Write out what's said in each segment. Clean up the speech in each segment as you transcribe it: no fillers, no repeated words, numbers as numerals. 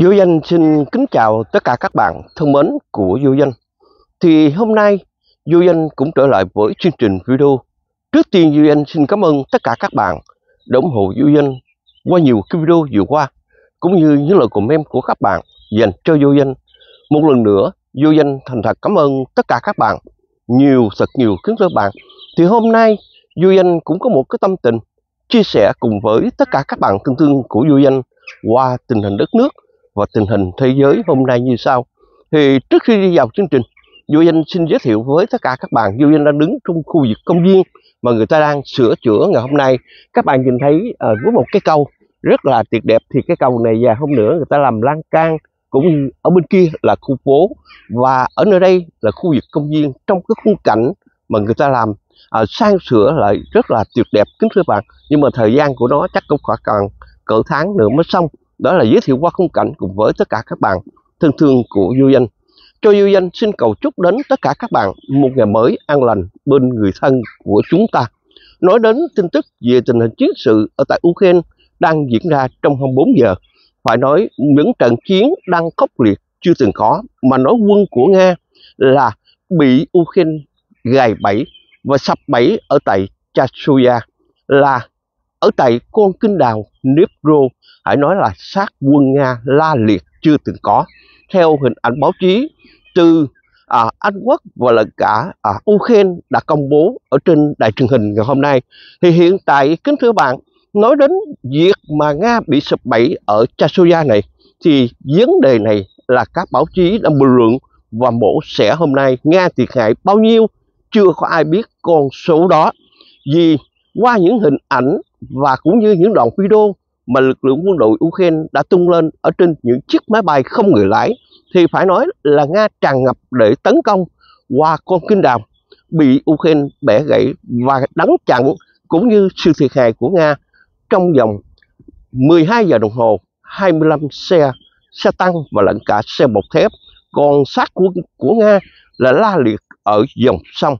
Vô Danh xin kính chào tất cả các bạn thân mến của Vô Danh. Thì hôm nay Vô Danh cũng trở lại với chương trình video. Trước tiên Vô Danh xin cảm ơn tất cả các bạn đã ủng hộ Vô Danh qua nhiều cái video vừa qua, cũng như những lời comment của các bạn dành cho Vô Danh. Một lần nữa Vô Danh thành thật cảm ơn tất cả các bạn thật nhiều kính thưa bạn. Thì hôm nay Vô Danh cũng có một cái tâm tình chia sẻ cùng với tất cả các bạn thân thương của Vô Danh qua tình hình đất nước và tình hình thế giới hôm nay như sau. Thì trước khi đi vào chương trình, Vô Danh xin giới thiệu với tất cả các bạn, Vô Danh đang đứng trong khu vực công viên mà người ta đang sửa chữa ngày hôm nay. Các bạn nhìn thấy với một cái cầu rất là tuyệt đẹp. Thì cái cầu này và hôm nữa người ta làm lan can, cũng như ở bên kia là khu phố, và ở nơi đây là khu vực công viên trong cái khung cảnh mà người ta làm sang sửa lại rất là tuyệt đẹp kính thưa bạn. Nhưng mà thời gian của nó chắc cũng khoảng cỡ tháng nữa mới xong. Đó là giới thiệu qua khung cảnh cùng với tất cả các bạn thân thương của Vô Danh. Cho Vô Danh xin cầu chúc đến tất cả các bạn một ngày mới an lành bên người thân của chúng ta. Nói đến tin tức về tình hình chiến sự ở tại Ukraine đang diễn ra trong 24 giờ. Phải nói những trận chiến đang khốc liệt chưa từng có, mà nói quân của Nga là bị Ukraine gài bẫy và sập bẫy ở tại Chasuya, là ở tại con kênh đào Dnipro. Hãy nói là sát quân Nga la liệt chưa từng có. Theo hình ảnh báo chí từ Anh Quốc và là cả Ukraine đã công bố ở trên đài truyền hình ngày hôm nay, thì hiện tại kính thưa bạn, nói đến việc mà Nga bị sập bẫy ở Chasuya này, thì vấn đề này là các báo chí đã bình luận và mổ xẻ hôm nay Nga thiệt hại bao nhiêu chưa có ai biết con số đó. Vì qua những hình ảnh và cũng như những đoạn video mà lực lượng quân đội Ukraine đã tung lên ở trên những chiếc máy bay không người lái, thì phải nói là Nga tràn ngập để tấn công qua con kênh đào bị Ukraine bẻ gãy và đánh chặn, cũng như sự thiệt hại của Nga trong vòng 12 giờ đồng hồ, 25 xe tăng và lẫn cả xe bọc thép. Còn sát quân của Nga là la liệt ở dòng sông.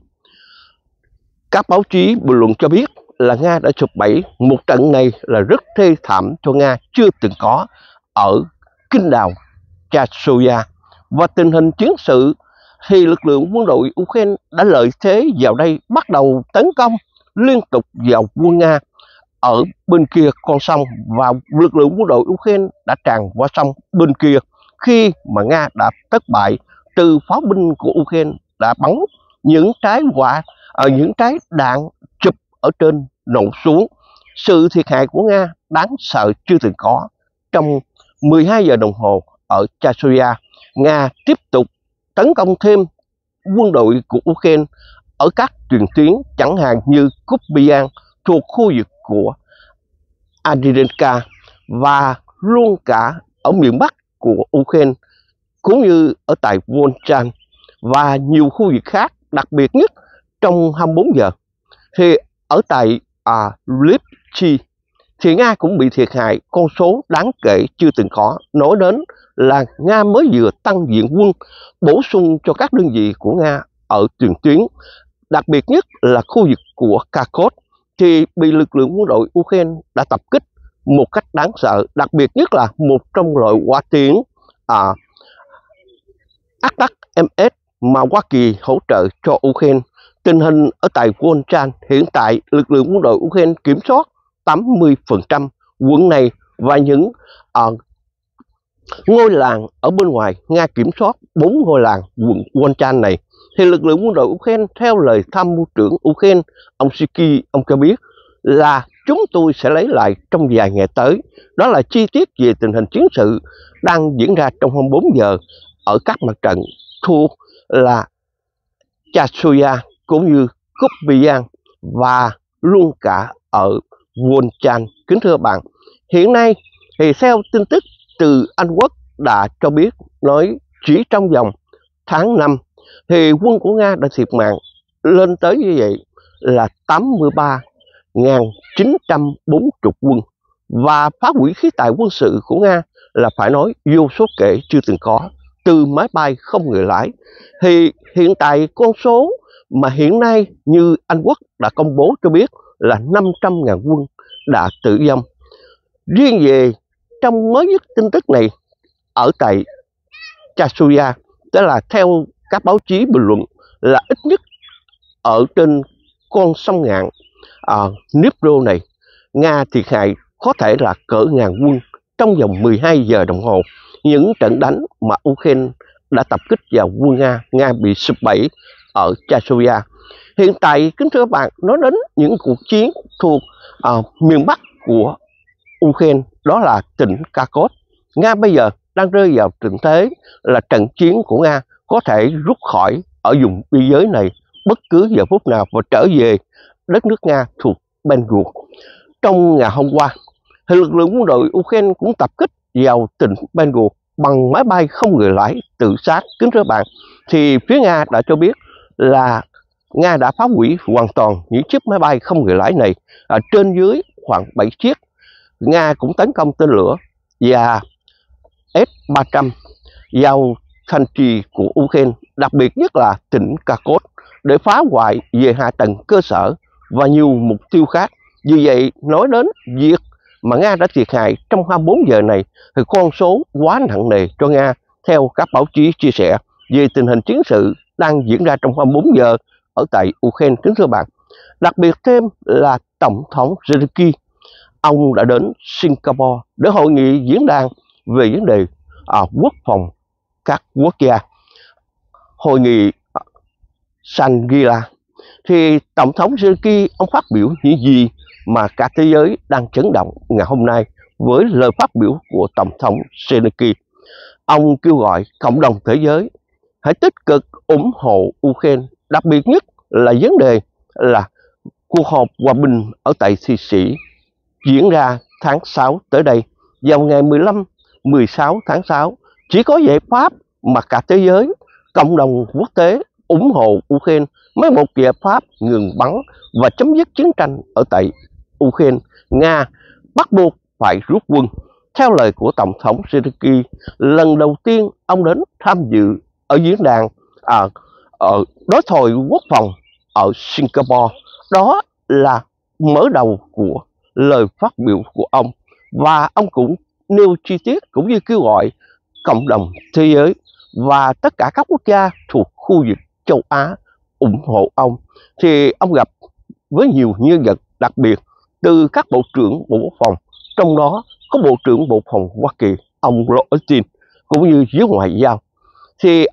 Các báo chí bình luận cho biết là Nga đã sụp bẫy. Một trận này là rất thê thảm cho Nga chưa từng có ở kênh đào Chasuya. Và tình hình chiến sự thì lực lượng quân đội Ukraine đã lợi thế vào đây, bắt đầu tấn công liên tục vào quân Nga ở bên kia con sông, và lực lượng quân đội Ukraine đã tràn qua sông bên kia khi mà Nga đã thất bại. Từ pháo binh của Ukraine đã bắn những trái đạn chụp ở trên nổ xuống. Sự thiệt hại của Nga đáng sợ chưa từng có. Trong 12 giờ đồng hồ ở Chasuya, Nga tiếp tục tấn công thêm quân đội của Ukraine ở các truyền tuyến, chẳng hạn như Kupiansk thuộc khu vực của Adrianka, và luôn cả ở miền Bắc của Ukraine, cũng như ở tại Volchan và nhiều khu vực khác. Đặc biệt nhất trong 24 giờ thì ở tại Lipchi thì Nga cũng bị thiệt hại con số đáng kể chưa từng có. Nói đến là Nga mới vừa tăng diện quân bổ sung cho các đơn vị của Nga ở tiền tuyến, đặc biệt nhất là khu vực của Kharkov, thì bị lực lượng quân đội Ukraine đã tập kích một cách đáng sợ. Đặc biệt nhất là một trong loại hỏa tiễn ATACMS mà Hoa Kỳ hỗ trợ cho Ukraine. Tình hình ở tại Volchan hiện tại lực lượng quân đội Ukraine kiểm soát 80% quận này, và những ngôi làng ở bên ngoài Nga kiểm soát 4 ngôi làng quận Volchan này. Thì lực lượng quân đội Ukraine, theo lời tham mưu trưởng Ukraine ông Siki, ông cho biết là chúng tôi sẽ lấy lại trong vài ngày tới. Đó là chi tiết về tình hình chiến sự đang diễn ra trong 24 giờ ở các mặt trận thuộc là Chasuya cũng như Kupiansk và luôn cả ở Volchan. Kính thưa bạn, hiện nay thì theo tin tức từ Anh Quốc đã cho biết, nói chỉ trong vòng tháng 5 thì quân của Nga đã thiệt mạng lên tới như vậy là 83.940 quân, và phá hủy khí tài quân sự của Nga là phải nói vô số kể chưa từng có, từ máy bay không người lái. Thì hiện tại con số mà hiện nay như Anh Quốc đã công bố cho biết là 500.000 quân đã tử vong. Riêng về trong mới nhất tin tức này ở tại Chasuya, tức là theo các báo chí bình luận là ít nhất ở trên con sông ngạn Dnipro này, Nga thiệt hại có thể là cỡ ngàn quân trong vòng 12 giờ đồng hồ. Những trận đánh mà Ukraine đã tập kích vào quân Nga bị sụp bẫy ở Chasuya. Hiện tại, kính thưa các bạn, nói đến những cuộc chiến thuộc miền Bắc của Ukraine, đó là tỉnh Kharkov. Nga bây giờ đang rơi vào tình thế là trận chiến của Nga có thể rút khỏi ở vùng biên giới này bất cứ giờ phút nào và trở về đất nước Nga thuộc Belgorod. Trong ngày hôm qua, lực lượng quân đội Ukraine cũng tập kích vào tỉnh Belgorod bằng máy bay không người lái tự sát. Kính thưa bạn, thì phía Nga đã cho biết là Nga đã phá hủy hoàn toàn những chiếc máy bay không người lái này, trên dưới khoảng 7 chiếc. Nga cũng tấn công tên lửa và S-300 vào thành trì của Ukraine, đặc biệt nhất là tỉnh Kharkov, để phá hoại về hạ tầng cơ sở và nhiều mục tiêu khác. Vì vậy, nói đến việc mà Nga đã thiệt hại trong 24 giờ này thì con số quá nặng nề cho Nga, theo các báo chí chia sẻ về tình hình chiến sự đang diễn ra trong 24 giờ ở tại Ukraine. Kính thưa bạn, đặc biệt thêm là Tổng thống Zelensky, ông đã đến Singapore để hội nghị diễn đàn về vấn đề quốc phòng các quốc gia, hội nghị Shangri-La. Thì Tổng thống Zelensky ông phát biểu những gì mà cả thế giới đang chấn động ngày hôm nay với lời phát biểu của Tổng thống Zelensky. Ông kêu gọi cộng đồng thế giới hãy tích cực ủng hộ Ukraine, đặc biệt nhất là vấn đề là cuộc họp hòa bình ở tại Thụy Sĩ diễn ra tháng 6 tới đây, vào ngày 15-16 tháng 6. Chỉ có giải pháp mà cả thế giới, cộng đồng quốc tế ủng hộ Ukraine mới một giải pháp ngừng bắn và chấm dứt chiến tranh ở tại Ukraine. Nga bắt buộc phải rút quân. Theo lời của Tổng thống Zelensky, lần đầu tiên ông đến tham dự ở diễn đàn đối thoại quốc phòng ở Singapore. Đó là mở đầu của lời phát biểu của ông, và ông cũng nêu chi tiết cũng như kêu gọi cộng đồng thế giới và tất cả các quốc gia thuộc khu vực châu Á ủng hộ ông. Thì ông gặp với nhiều nhân vật đặc biệt từ các bộ trưởng bộ quốc phòng, trong đó có Bộ trưởng Bộ Phòng Hoa Kỳ ông Lloyd Austin, cũng như giới ngoại giao. Thì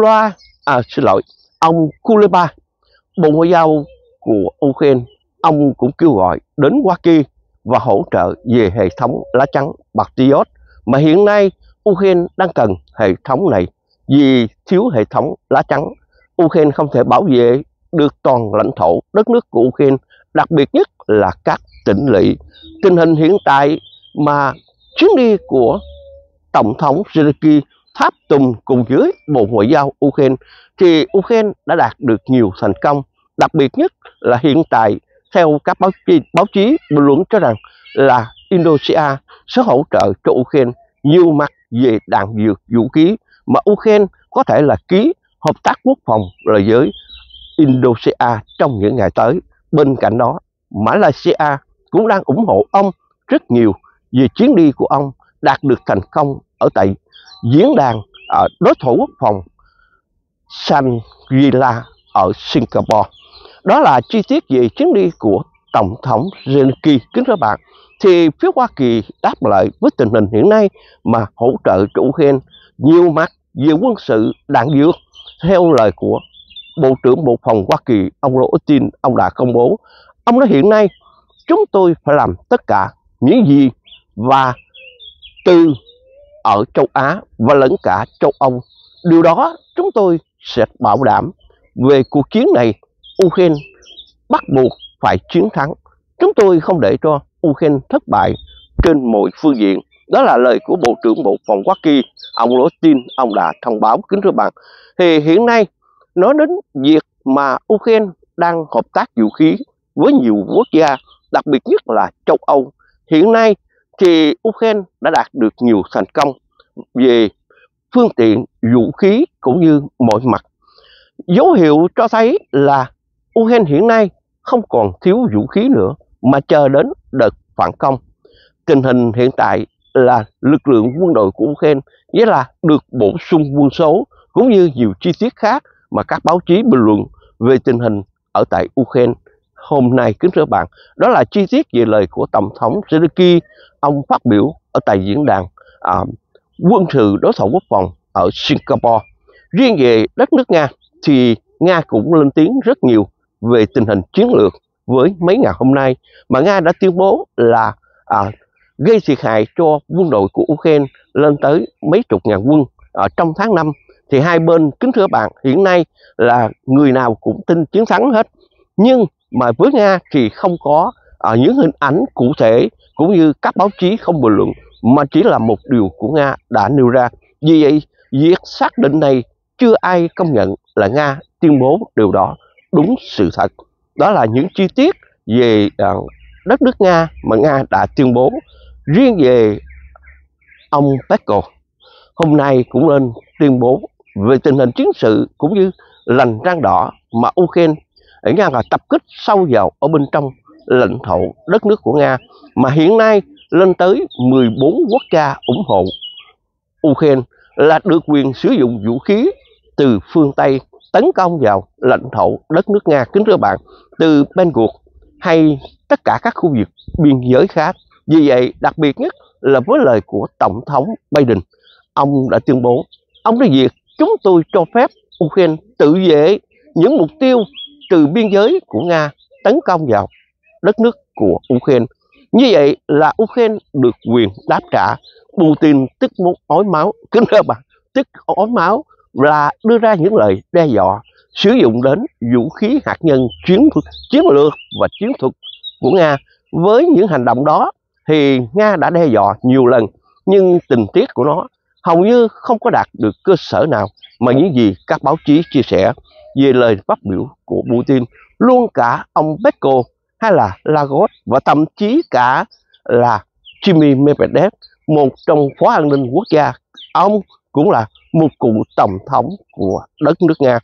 ông Kuleba, Bộ Ngoại giao của Ukraine, ông cũng kêu gọi đến Hoa Kỳ và hỗ trợ về hệ thống lá chắn Patriot, mà hiện nay Ukraine đang cần hệ thống này. Vì thiếu hệ thống lá chắn, Ukraine không thể bảo vệ được toàn lãnh thổ đất nước của Ukraine, đặc biệt nhất là các tỉnh lỵ. Tình hình hiện tại mà chuyến đi của Tổng thống Zelensky tháp tùng cùng với Bộ Ngoại giao Ukraine thì Ukraine đã đạt được nhiều thành công, đặc biệt nhất là hiện tại theo các báo chí bình luận cho rằng là Indonesia sẽ hỗ trợ cho Ukraine nhiều mặt về đạn dược, vũ khí, mà Ukraine có thể là ký hợp tác quốc phòng là với Indonesia trong những ngày tới. Bên cạnh đó, Malaysia cũng đang ủng hộ ông rất nhiều về chuyến đi của ông đạt được thành công ở tại diễn đàn đối thoại quốc phòng Shangri-La ở Singapore. Đó là chi tiết về chuyến đi của Tổng thống Zelensky. Kính thưa bạn, thì phía Hoa Kỳ đáp lại với tình hình hiện nay mà hỗ trợ cho Ukraine nhiều mặt về quân sự, đạn dược. Theo lời của Bộ trưởng Bộ Phòng Hoa Kỳ ông Lloyd Austin, ông đã công bố, ông nói hiện nay chúng tôi phải làm tất cả những gì và từ ở châu Á và lẫn cả châu Âu. Điều đó chúng tôi sẽ bảo đảm về cuộc chiến này. Ukraine bắt buộc phải chiến thắng. Chúng tôi không để cho Ukraine thất bại trên mọi phương diện. Đó là lời của Bộ trưởng Bộ Phòng Hoa Kỳ ông Lloyd Austin, ông đã thông báo. Kính thưa bạn, thì hiện nay nói đến việc mà Ukraine đang hợp tác vũ khí với nhiều quốc gia, đặc biệt nhất là châu Âu. Hiện nay thì Ukraine đã đạt được nhiều thành công về phương tiện, vũ khí cũng như mọi mặt. Dấu hiệu cho thấy là Ukraine hiện nay không còn thiếu vũ khí nữa mà chờ đến đợt phản công. Tình hình hiện tại là lực lượng quân đội của Ukraine nghĩa là được bổ sung quân số cũng như nhiều chi tiết khác mà các báo chí bình luận về tình hình ở tại Ukraine hôm nay. Kính thưa các bạn, đó là chi tiết về lời của Tổng thống Zelensky. Ông phát biểu ở tại diễn đàn quân sự đối thoại quốc phòng ở Singapore. Riêng về đất nước Nga thì Nga cũng lên tiếng rất nhiều về tình hình chiến lược với mấy ngày hôm nay, mà Nga đã tuyên bố là gây thiệt hại cho quân đội của Ukraine lên tới mấy chục ngàn quân trong tháng 5. Thì hai bên, kính thưa các bạn, hiện nay là người nào cũng tin chiến thắng hết, nhưng mà với Nga thì không có những hình ảnh cụ thể cũng như các báo chí không bình luận, mà chỉ là một điều của Nga đã nêu ra. Vì vậy, việc xác định này chưa ai công nhận là Nga tuyên bố điều đó đúng sự thật. Đó là những chi tiết về đất nước Nga mà Nga đã tuyên bố. Riêng về ông Peskov hôm nay cũng lên tuyên bố về tình hình chiến sự cũng như lằn răng đỏ mà Ukraine Nga là tập kích sâu vào ở bên trong lãnh thổ đất nước của Nga, mà hiện nay lên tới 14 quốc gia ủng hộ Ukraine là được quyền sử dụng vũ khí từ phương Tây tấn công vào lãnh thổ đất nước Nga. Kính thưa bạn, từ Bengal hay tất cả các khu vực biên giới khác. Vì vậy, đặc biệt nhất là với lời của Tổng thống Biden, ông đã tuyên bố, ông nói việc chúng tôi cho phép Ukraine tự vệ những mục tiêu từ biên giới của Nga tấn công vào đất nước của Ukraine. Như vậy là Ukraine được quyền đáp trả. Putin tức muốn ói máu, kính thưa bạn, tức ói máu là đưa ra những lời đe dọa sử dụng đến vũ khí hạt nhân chiến lược và chiến thuật của Nga. Với những hành động đó thì Nga đã đe dọa nhiều lần, nhưng tình tiết của nó hầu như không có đạt được cơ sở nào mà những gì các báo chí chia sẻ về lời phát biểu của Putin. Luôn cả ông Peskov hay là Lavrov và thậm chí cả là Jimmy Medvedev, một trong phó an ninh quốc gia, ông cũng là một cựu tổng thống của đất nước Nga.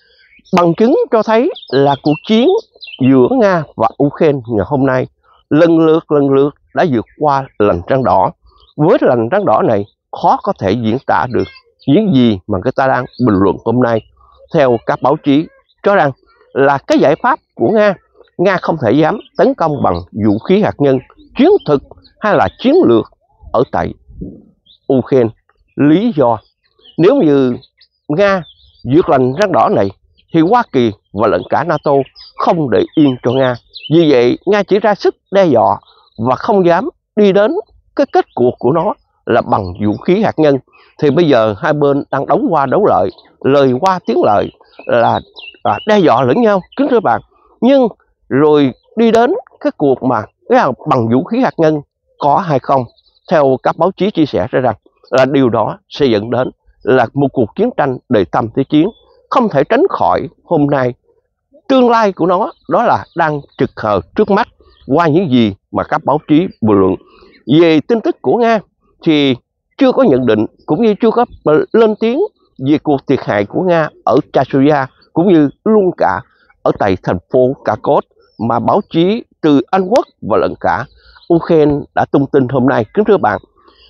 Bằng chứng cho thấy là cuộc chiến giữa Nga và Ukraine ngày hôm nay lần lượt đã vượt qua lằn răng đỏ. Với lằn răng đỏ này khó có thể diễn tả được những gì mà người ta đang bình luận hôm nay. Theo các báo chí cho rằng là cái giải pháp của Nga không thể dám tấn công bằng vũ khí hạt nhân, chiến thực hay là chiến lược ở tại Ukraine. Lý do nếu như Nga vượt lằn răng đỏ này thì Hoa Kỳ và lẫn cả NATO không để yên cho Nga. Vì vậy Nga chỉ ra sức đe dọa và không dám đi đến cái kết cuộc của nó là bằng vũ khí hạt nhân. Thì bây giờ hai bên đang đấu qua đấu lợi, lời qua tiếng lợi, là đe dọa lẫn nhau, kính thưa bạn. Nhưng rồi đi đến cái cuộc mà bằng vũ khí hạt nhân có hay không, theo các báo chí chia sẻ ra rằng là điều đó sẽ dẫn đến là một cuộc chiến tranh đầy thăm thế chiến, không thể tránh khỏi. Hôm nay tương lai của nó đó là đang trực hờ trước mắt qua những gì mà các báo chí bình luận. Về tin tức của Nga thì chưa có nhận định cũng như chưa có lên tiếng về cuộc thiệt hại của Nga ở Chasiya cũng như luôn cả ở tại thành phố Kharkov mà báo chí từ Anh Quốc và lẫn cả Ukraine đã tung tin hôm nay. Kính thưa bạn,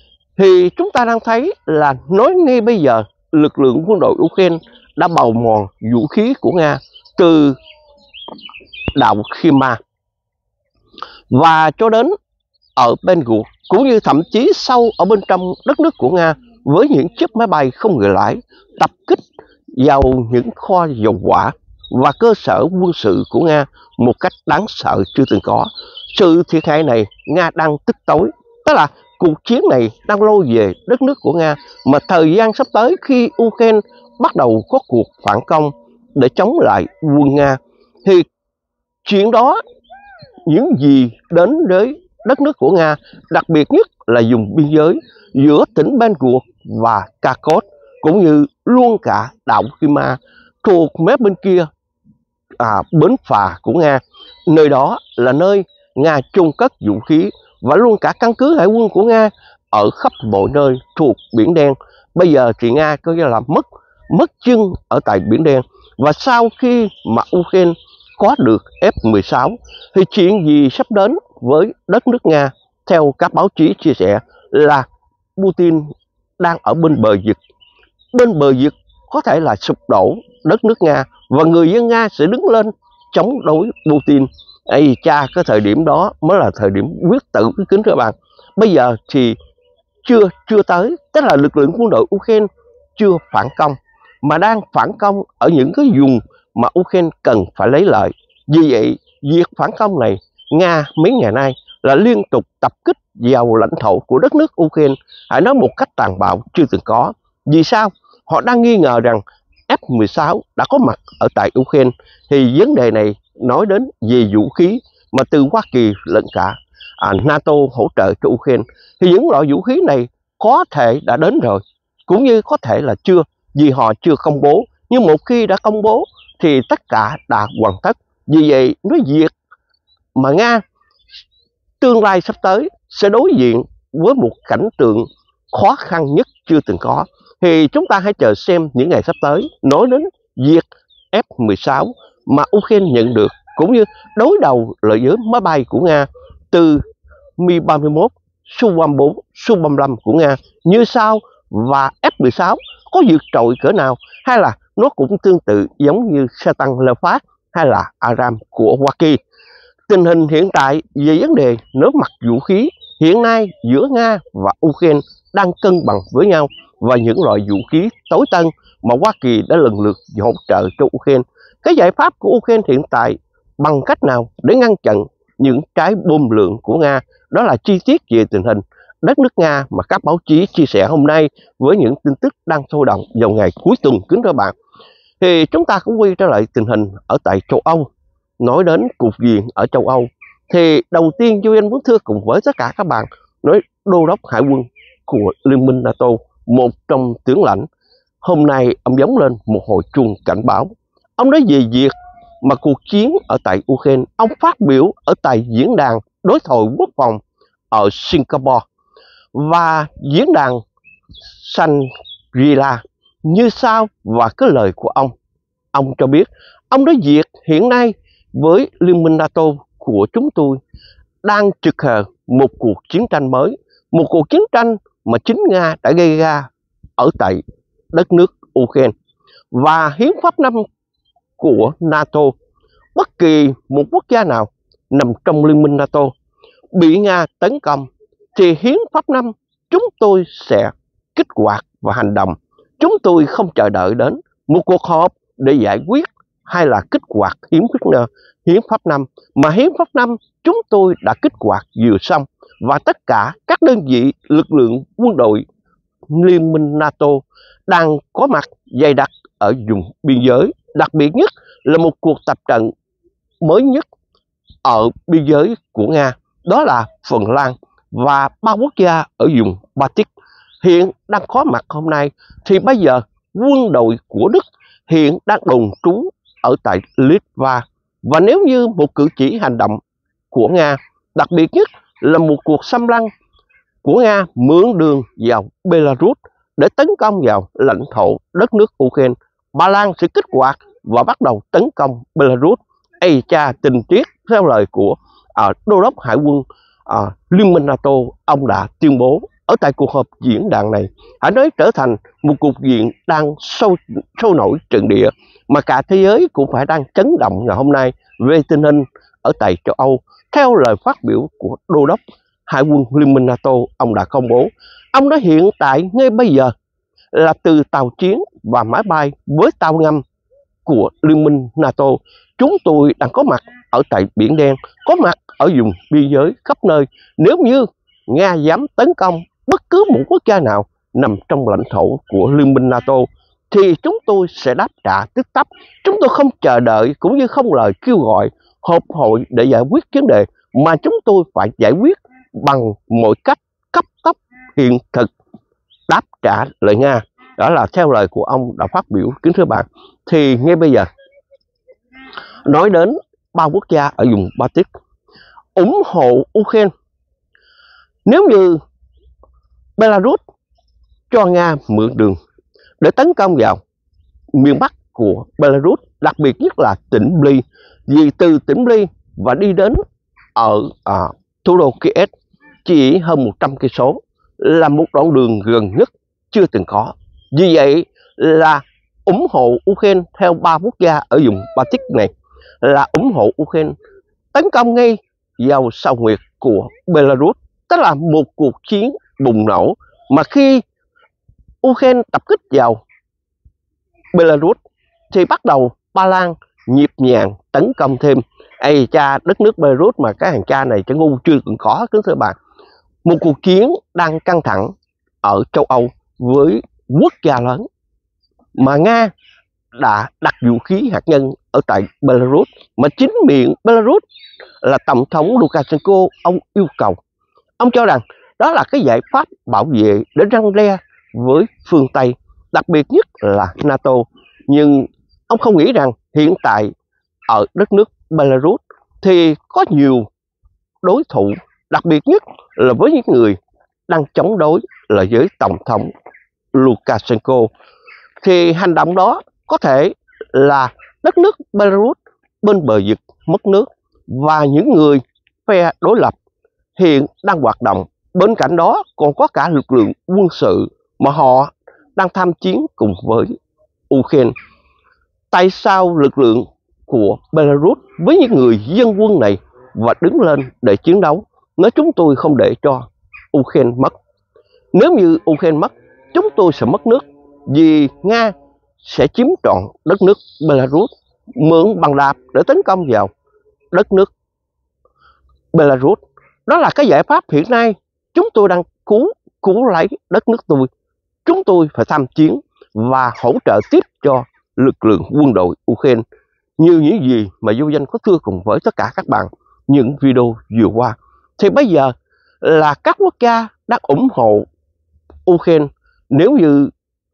thì chúng ta đang thấy là nói ngay bây giờ lực lượng quân đội Ukraine đã bào mòn vũ khí của Nga từ đảo Crimea và cho đến ở Bengal cũng như thậm chí sâu ở bên trong đất nước của Nga, với những chiếc máy bay không người lái tập kích vào những kho dầu hỏa và cơ sở quân sự của Nga một cách đáng sợ chưa từng có. Sự thiệt hại này Nga đang tức tối, tức là cuộc chiến này đang lôi về đất nước của Nga, mà thời gian sắp tới khi Ukraine bắt đầu có cuộc phản công để chống lại quân Nga thì chuyện đó những gì đến với đất nước của Nga, đặc biệt nhất là vùng biên giới giữa tỉnh Bengal và Kharkov cũng như luôn cả đảo Crimea thuộc mép bên kia bến phà của Nga. Nơi đó là nơi Nga chôn cất vũ khí và luôn cả căn cứ hải quân của Nga ở khắp mọi nơi thuộc Biển Đen. Bây giờ thì Nga có nghĩa là mất chân ở tại Biển Đen. Và sau khi mà Ukraine có được F-16 thì chuyện gì sắp đến với đất nước Nga theo các báo chí chia sẻ là Putin đang ở bên bờ vực. Bên bờ vực có thể là sụp đổ đất nước Nga và người dân Nga sẽ đứng lên chống đối Putin. Ây cha, cái thời điểm đó mới là thời điểm quyết tử, kính thưa bạn. Bây giờ thì chưa tới, tức là lực lượng quân đội Ukraine chưa phản công mà đang phản công ở những cái vùng mà Ukraine cần phải lấy lợi. Vì vậy, việc phản công này, Nga mấy ngày nay là liên tục tập kích vào lãnh thổ của đất nước Ukraine, hãy nói một cách tàn bạo chưa từng có. Vì sao? Họ đang nghi ngờ rằng F-16 đã có mặt ở tại Ukraine. Thì vấn đề này nói đến về vũ khí mà từ Hoa Kỳ lẫn cả NATO hỗ trợ cho Ukraine. Thì những loại vũ khí này có thể đã đến rồi, cũng như có thể là chưa, vì họ chưa công bố. Nhưng một khi đã công bố thì tất cả đã hoàn tất. Vì vậy, nói việc mà Nga tương lai sắp tới sẽ đối diện với một cảnh tượng khó khăn nhất chưa từng có. Thì chúng ta hãy chờ xem những ngày sắp tới. Nói đến việc F-16 mà Ukraine nhận được, cũng như đối đầu lại với máy bay của Nga từ Mi-31, Su-34, Su-35 của Nga như sau, và F-16 có vượt trội cỡ nào, hay là nó cũng tương tự giống như xe tăng Leopard hay là Aram của Hoa Kỳ. Tình hình hiện tại về vấn đề nối mặt vũ khí hiện nay giữa Nga và Ukraine đang cân bằng với nhau, và những loại vũ khí tối tân mà Hoa Kỳ đã lần lượt hỗ trợ cho Ukraine. Cái giải pháp của Ukraine hiện tại bằng cách nào để ngăn chặn những trái bom lượng của Nga? Đó là chi tiết về tình hình đất nước Nga mà các báo chí chia sẻ hôm nay với những tin tức đang sôi động vào ngày cuối tuần, kính thưa bạn. Thì chúng ta cũng quay trở lại tình hình ở tại châu Âu. Nói đến cục diện ở châu Âu thì đầu tiên Duy Anh muốn thưa cùng với tất cả các bạn, nói đô đốc hải quân của Liên minh NATO, một trong tướng lãnh, hôm nay ông giống lên một hồi chuông cảnh báo. Ông nói về việc mà cuộc chiến ở tại Ukraine. Ông phát biểu ở tại diễn đàn đối thoại quốc phòng ở Singapore và diễn đàn Shangri-La như sau. Và cái lời của ông cho biết, ông nói việc hiện nay với Liên minh NATO của chúng tôi đang trực hờ một cuộc chiến tranh mới, một cuộc chiến tranh mà chính Nga đã gây ra ở tại đất nước Ukraine. Và hiến pháp 5 của NATO, bất kỳ một quốc gia nào nằm trong Liên minh NATO bị Nga tấn công thì hiến pháp 5 chúng tôi sẽ kích hoạt và hành động. Chúng tôi không chờ đợi đến một cuộc họp để giải quyết hay là kích hoạt hiến pháp 5, mà hiến pháp 5 chúng tôi đã kích hoạt vừa xong, và tất cả các đơn vị lực lượng quân đội Liên minh NATO đang có mặt dày đặc ở vùng biên giới. Đặc biệt nhất là một cuộc tập trận mới nhất ở biên giới của Nga, đó là Phần Lan và 3 quốc gia ở vùng Baltic hiện đang có mặt hôm nay. Thì bây giờ quân đội của Đức hiện đang đồn trú ở tại Litva, và nếu như một cử chỉ hành động của Nga, đặc biệt nhất là một cuộc xâm lăng của Nga mượn đường vào Belarus để tấn công vào lãnh thổ đất nước Ukraine, Ba Lan sẽ kích hoạt và bắt đầu tấn công Belarus. Ây cha, tình tiết theo lời của đô đốc hải quân Liên minh NATO, ông đã tuyên bố ở tại cuộc họp diễn đàn này, hãy nói trở thành một cục diện đang sôi nổi trận địa mà cả thế giới cũng phải đang chấn động ngày hôm nay về tình hình ở tại châu Âu. Theo lời phát biểu của đô đốc hải quân Liên minh NATO, ông đã công bố, ông nói hiện tại ngay bây giờ là từ tàu chiến và máy bay với tàu ngầm của Liên minh NATO, chúng tôi đang có mặt ở tại Biển Đen, có mặt ở vùng biên giới khắp nơi. Nếu như Nga dám tấn công bất cứ một quốc gia nào nằm trong lãnh thổ của Liên minh NATO thì chúng tôi sẽ đáp trả tức tốc. Chúng tôi không chờ đợi cũng như không lời kêu gọi họp hội để giải quyết vấn đề, mà chúng tôi phải giải quyết bằng mọi cách cấp tốc, hiện thực, đáp trả lời Nga. Đó là theo lời của ông đã phát biểu, kính thưa bạn. Thì ngay bây giờ nói đến 3 quốc gia ở vùng Baltic ủng hộ Ukraine. Nếu như Belarus cho Nga mượn đường để tấn công vào miền Bắc của Belarus, đặc biệt nhất là tỉnh Bly, vì từ tỉnh Bly và đi đến ở thủ đô Kiev chỉ hơn 100 cây số là một đoạn đường gần nhất chưa từng có. Vì vậy là ủng hộ Ukraine theo 3 quốc gia ở vùng Baltic này là ủng hộ Ukraine tấn công ngay vào sao huyệt của Belarus, tức là một cuộc chiến bùng nổ. Mà khi Ukraine tập kích vào Belarus thì bắt đầu Ba Lan nhịp nhàng tấn công thêm. Ây cha, đất nước Belarus mà cái hàng cha này chẳng ngu chưa từng có, kính thưa bạn. Một cuộc chiến đang căng thẳng ở châu Âu với quốc gia lớn, mà Nga đã đặt vũ khí hạt nhân ở tại Belarus, mà chính miệng Belarus là Tổng thống Lukashenko, ông yêu cầu, ông cho rằng đó là cái giải pháp bảo vệ để răn đe với phương Tây, đặc biệt nhất là NATO. Nhưng ông không nghĩ rằng hiện tại ở đất nước Belarus thì có nhiều đối thủ, đặc biệt nhất là với những người đang chống đối là với Tổng thống Lukashenko. Thì hành động đó có thể là đất nước Belarus bên bờ vực mất nước, và những người phe đối lập hiện đang hoạt động. Bên cạnh đó còn có cả lực lượng quân sự mà họ đang tham chiến cùng với Ukraine. Tại sao lực lượng của Belarus với những người dân quân này và đứng lên để chiến đấu, nói chúng tôi không để cho Ukraine mất. Nếu như Ukraine mất, chúng tôi sẽ mất nước, vì Nga sẽ chiếm trọn đất nước Belarus, mượn bằng đạp để tấn công vào đất nước Belarus. Đó là cái giải pháp hiện nay chúng tôi đang cứu lấy đất nước tôi. Chúng tôi phải tham chiến và hỗ trợ tiếp cho lực lượng quân đội Ukraine, như những gì mà Vô Danh có thưa cùng với tất cả các bạn những video vừa qua. Thì bây giờ là các quốc gia đang ủng hộ Ukraine. Nếu như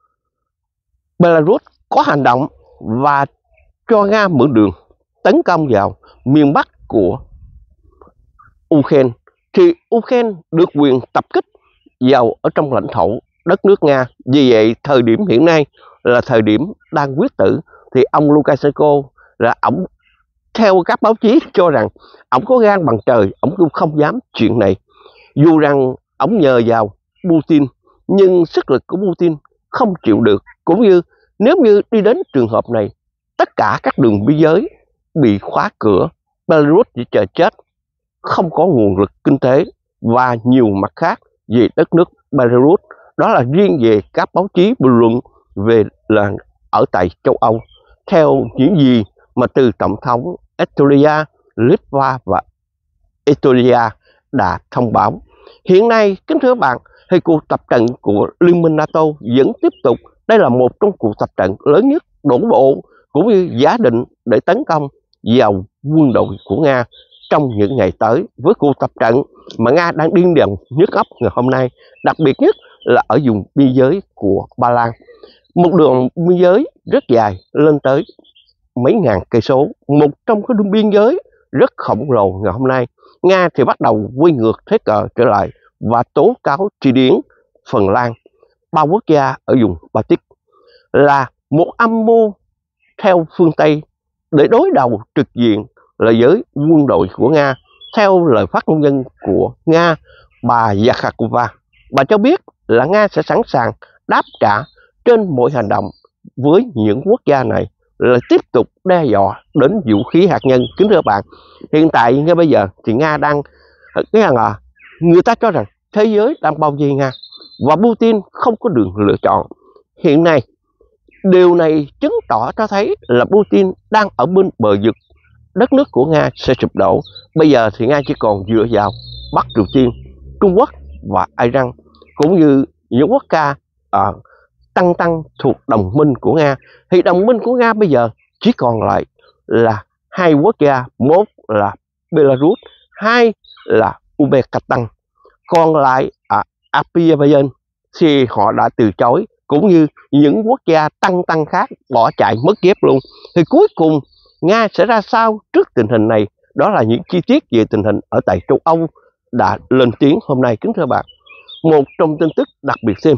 Belarus có hành động và cho Nga mượn đường tấn công vào miền Bắc của Ukraine, thì Ukraine được quyền tập kích vào ở trong lãnh thổ đất nước Nga. Vì vậy thời điểm hiện nay là thời điểm đang quyết tử. Thì ông Lukashenko là ổng, theo các báo chí cho rằng ổng có gan bằng trời, ổng cũng không dám chuyện này. Dù rằng ổng nhờ vào Putin, nhưng sức lực của Putin không chịu được. Cũng như nếu như đi đến trường hợp này, tất cả các đường biên giới bị khóa cửa, Belarus chỉ chờ chết, không có nguồn lực kinh tế và nhiều mặt khác về đất nước Belarus. Đó là riêng về các báo chí bình luận về là ở tại châu Âu, theo những gì mà từ Tổng thống Estonia, Litva và Estonia đã thông báo. Hiện nay, kính thưa bạn, thì cuộc tập trận của Liên minh NATO vẫn tiếp tục. Đây là một trong cuộc tập trận lớn nhất đổ bộ cũng như giả định để tấn công vào quân đội của Nga trong những ngày tới, với cuộc tập trận mà Nga đang điên đảo nhức óc ngày hôm nay, đặc biệt nhất là ở vùng biên giới của Ba Lan. Một đường biên giới rất dài lên tới mấy ngàn cây số, một trong cái đường biên giới rất khổng lồ. Ngày hôm nay Nga thì bắt đầu quay ngược thế cờ trở lại và tố cáo Thụy Điển, Phần Lan, 3 quốc gia ở vùng Baltic là một âm mưu theo phương Tây để đối đầu trực diện là với quân đội của Nga. Theo lời phát ngôn nhân của Nga, bà Zakhakova, bà cho biết là Nga sẽ sẵn sàng đáp trả trên mọi hành động với những quốc gia này, là tiếp tục đe dọa đến vũ khí hạt nhân. Kính thưa bạn, hiện tại ngay bây giờ thì Nga đang người ta cho rằng thế giới đang bao vây Nga và Putin không có đường lựa chọn. Hiện nay điều này chứng tỏ cho thấy là Putin đang ở bên bờ vực, đất nước của Nga sẽ sụp đổ. Bây giờ thì Nga chỉ còn dựa vào Bắc Triều Tiên, Trung Quốc và Iran, cũng như những quốc gia tăng thuộc đồng minh của Nga. Thì đồng minh của Nga bây giờ chỉ còn lại là 2 quốc gia, một là Belarus, 2 là Uzbekistan. Còn lại Azerbaijan thì họ đã từ chối, cũng như những quốc gia tăng khác bỏ chạy mất dép luôn. Thì cuối cùng Nga sẽ ra sao trước tình hình này? Đó là những chi tiết về tình hình ở tại châu Âu đã lên tiếng hôm nay, kính thưa bạn. Một trong tin tức đặc biệt thêm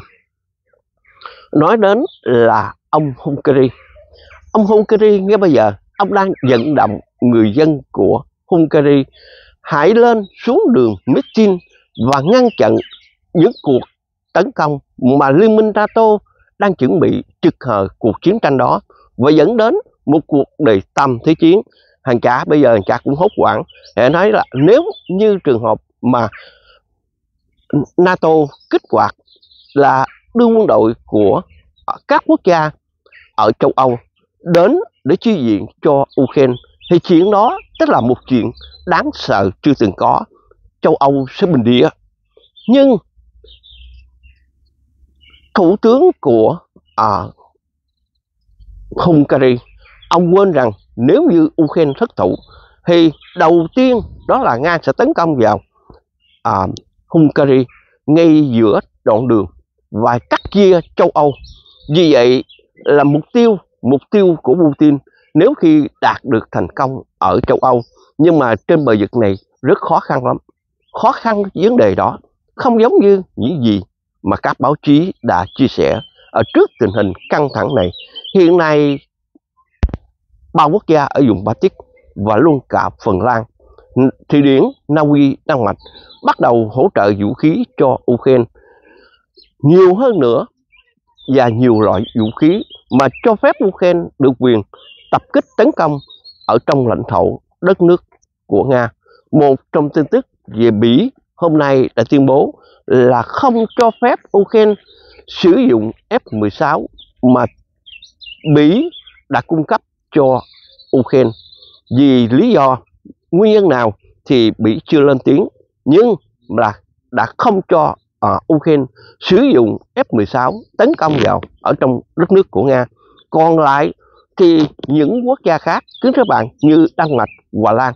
nói đến là ông Hungary. Ông Hungary ngay bây giờ ông đang vận động người dân của Hungary hãy lên xuống đường meeting và ngăn chặn những cuộc tấn công mà Liên minh NATO đang chuẩn bị trực hờ cuộc chiến tranh đó, và dẫn đến một cuộc đề tâm thế chiến. Hàng Chả bây giờ hàng Chả cũng hốt hoảng để nói là nếu như trường hợp mà NATO kích hoạt là đưa quân đội của các quốc gia ở châu Âu đến để chi viện cho Ukraine, thì chuyện đó tức là một chuyện đáng sợ chưa từng có. Châu Âu sẽ bình địa. Nhưng thủ tướng của Hungary, ông quên rằng nếu như Ukraine thất thủ thì đầu tiên đó là Nga sẽ tấn công vào Hungary ngay giữa đoạn đường và cắt chia châu Âu. Vì vậy là mục tiêu của Putin nếu khi đạt được thành công ở châu Âu. Nhưng mà trên bờ vực này rất khó khăn lắm. Khó khăn vấn đề đó không giống như những gì mà các báo chí đã chia sẻ. Ở trước tình hình căng thẳng này, hiện nay 3 quốc gia ở vùng Baltic và luôn cả Phần Lan, Thụy Điển, Na Uy, Đan Mạch bắt đầu hỗ trợ vũ khí cho Ukraine nhiều hơn nữa, và nhiều loại vũ khí mà cho phép Ukraine được quyền tập kích tấn công ở trong lãnh thổ đất nước của Nga. Một trong tin tức về Bỉ hôm nay đã tuyên bố là không cho phép Ukraine sử dụng F-16 mà Bỉ đã cung cấp cho Ukraine. Vì lý do nguyên nhân nào thì Bỉ chưa lên tiếng, nhưng là đã không cho Ukraine sử dụng F-16 tấn công vào ở trong đất nước của Nga. Còn lại thì những quốc gia khác, kính thưa bạn, như Đan Mạch, Hà Lan,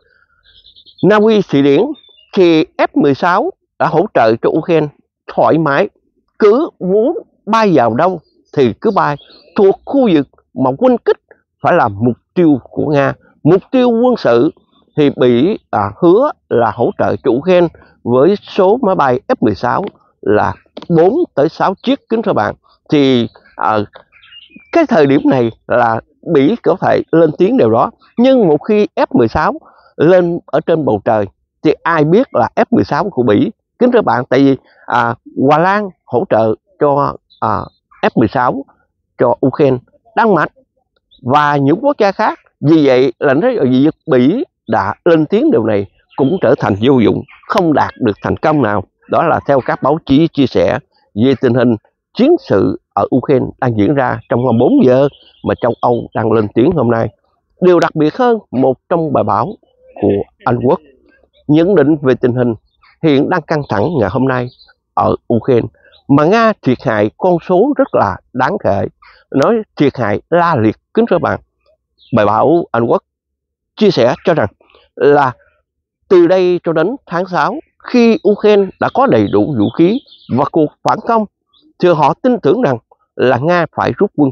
Na Uy, Thụy Điển thì F-16 đã hỗ trợ cho Ukraine thoải mái, cứ muốn bay vào đâu thì cứ bay, thuộc khu vực mà quân kích phải là mục tiêu của Nga. Mục tiêu quân sự thì Bỉ hứa là hỗ trợ cho Ukraine với số máy bay F-16 là 4 tới 6 chiếc, kính thưa bạn. Thì cái thời điểm này là Bỉ có thể lên tiếng điều đó. Nhưng một khi F-16 lên ở trên bầu trời thì ai biết là F-16 của Bỉ, kính thưa bạn. Tại vì Hà Lan hỗ trợ cho F-16 cho Ukraine, Đan Mạch và những quốc gia khác. Vì vậy là việc Bỉ đã lên tiếng điều này cũng trở thành vô dụng, không đạt được thành công nào. Đó là theo các báo chí chia sẻ về tình hình chiến sự ở Ukraine đang diễn ra trong 4 giờ mà châu Âu đang lên tiếng hôm nay. Điều đặc biệt hơn, một trong bài báo của Anh Quốc nhận định về tình hình hiện đang căng thẳng ngày hôm nay ở Ukraine, mà Nga thiệt hại con số rất là đáng kể, nói thiệt hại la liệt, kính thưa bạn. Bài báo Anh Quốc chia sẻ cho rằng là từ đây cho đến tháng 6, khi Ukraine đã có đầy đủ vũ khí và cuộc phản công, thì họ tin tưởng rằng là Nga phải rút quân,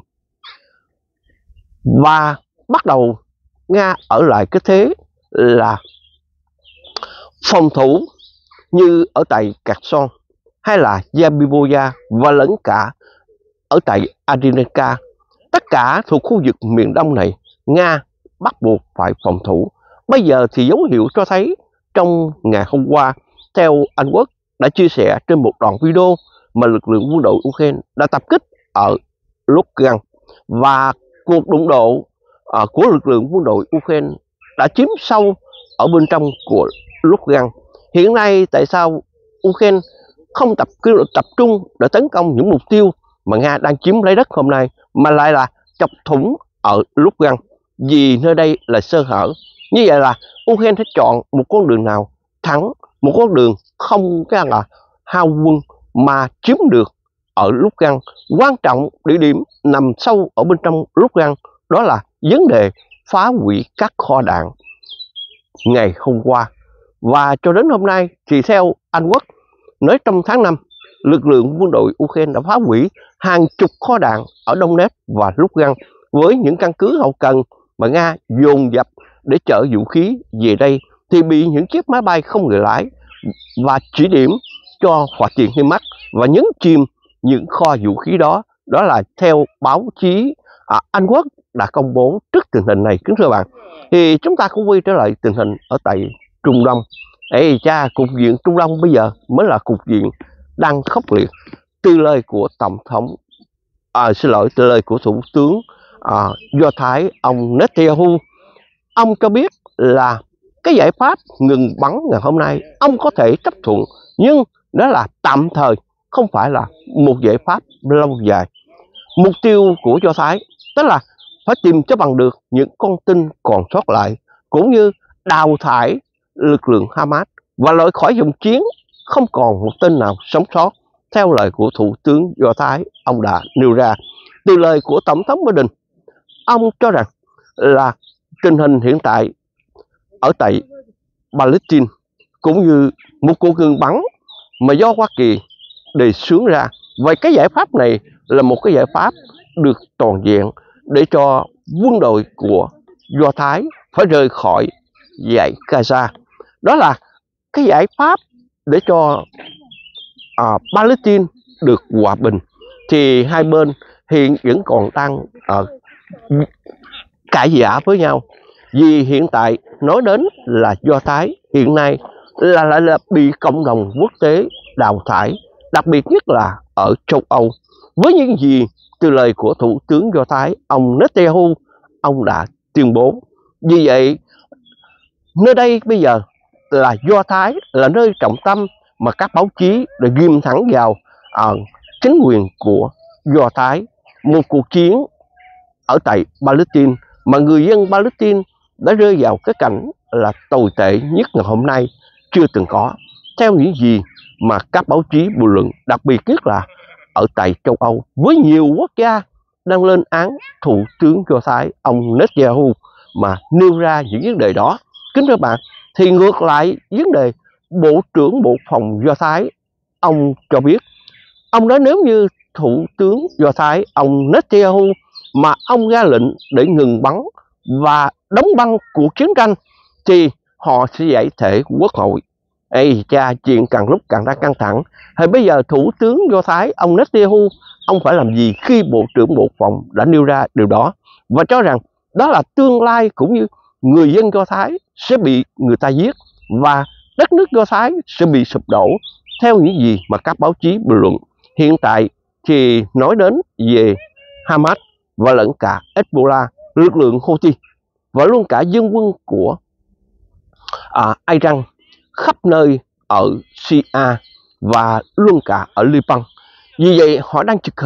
và bắt đầu Nga ở lại cái thế là phòng thủ như ở tại Kherson hay là Zaporizhzhia và lẫn cả ở tại Adrinivka. Tất cả thuộc khu vực miền đông này, Nga bắt buộc phải phòng thủ. Bây giờ thì dấu hiệu cho thấy trong ngày hôm qua, theo Anh Quốc đã chia sẻ trên một đoạn video mà lực lượng quân đội Ukraine đã tập kích ở Lugansk, và cuộc đụng độ của lực lượng quân đội Ukraine đã chiếm sâu ở bên trong của Lugansk. Hiện nay tại sao Ukraine không tập trung để tấn công những mục tiêu mà Nga đang chiếm lấy đất hôm nay, mà lại là chọc thủng ở Lugansk, vì nơi đây là sơ hở. Như vậy là Ukraine sẽ chọn một con đường nào thắng, một con đường không cái là hao quân mà chiếm được ở Lugansk. Quan trọng địa điểm nằm sâu ở bên trong Lugansk, đó là vấn đề phá hủy các kho đạn ngày hôm qua. Và cho đến hôm nay thì theo Anh Quốc nói trong tháng 5, lực lượng quân đội Ukraine đã phá hủy hàng chục kho đạn ở Donetsk và Lugansk, với những căn cứ hậu cần mà Nga dồn dập để chở vũ khí về đây thì bị những chiếc máy bay không người lái và chỉ điểm cho hỏa tiễn HIMARS và nhấn chìm những kho vũ khí đó. Đó là theo báo chí Anh Quốc đã công bố trước tình hình này, kính thưa bạn. Thì chúng ta cũng quay trở lại tình hình ở tại Trung Đông. Cục diện Trung Đông bây giờ mới là cục diện đang khốc liệt. Từ lời của tổng thống, từ lời của thủ tướng Do Thái ông Netanyahu, ông cho biết là cái giải pháp ngừng bắn ngày hôm nay ông có thể chấp thuận, nhưng đó là tạm thời, không phải là một giải pháp lâu dài. Mục tiêu của Do Thái tức là phải tìm cho bằng được những con tin còn sót lại, cũng như đào thải lực lượng Hamas và loại khỏi dòng chiến, không còn một tên nào sống sót, theo lời của Thủ tướng Do Thái ông đã nêu ra. Từ lời của Tổng thống Biden, ông cho rằng là tình hình hiện tại ở tại Palestine cũng như một cuộc ngừng bắn mà do Hoa Kỳ đề xướng ra. Vậy cái giải pháp này là một cái giải pháp được toàn diện để cho quân đội của Do Thái phải rời khỏi dải Gaza. Đó là cái giải pháp để cho Palestine được hòa bình. Thì hai bên hiện vẫn còn đang cãi vã với nhau, vì hiện tại nói đến là Do Thái hiện nay là bị cộng đồng quốc tế đào thải, đặc biệt nhất là ở châu Âu, với những gì từ lời của Thủ tướng Do Thái ông Netanyahu ông đã tuyên bố. Vì vậy nơi đây bây giờ là Do Thái là nơi trọng tâm mà các báo chí đã ghim thẳng vào chính quyền của Do Thái. Một cuộc chiến ở tại Palestine mà người dân Palestine đã rơi vào cái cảnh là tồi tệ nhất ngày hôm nay chưa từng có, theo những gì mà các báo chí bình luận, đặc biệt nhất là ở tại châu Âu, với nhiều quốc gia đang lên án Thủ tướng Do Thái ông Netanyahu mà nêu ra những vấn đề đó. Kính thưa bạn, thì ngược lại vấn đề Bộ trưởng Bộ Phòng Do Thái ông cho biết, ông nói nếu như Thủ tướng Do Thái ông Netanyahu mà ông ra lệnh để ngừng bắn và đóng băng cuộc chiến tranh thì họ sẽ giải thể quốc hội. Ê cha, chuyện càng lúc càng đang căng thẳng. Thì bây giờ Thủ tướng Do Thái ông Netanyahu ông phải làm gì khi Bộ trưởng Bộ Phòng đã nêu ra điều đó và cho rằng đó là tương lai cũng như người dân Do Thái sẽ bị người ta giết và đất nước Do Thái sẽ bị sụp đổ, theo những gì mà các báo chí bình luận. Hiện tại thì nói đến về Hamas và lẫn cả Hezbollah, lực lượng Houthi và luôn cả dân quân của Iran khắp nơi ở Syria và luôn cả ở Liban. Vì vậy họ đang chực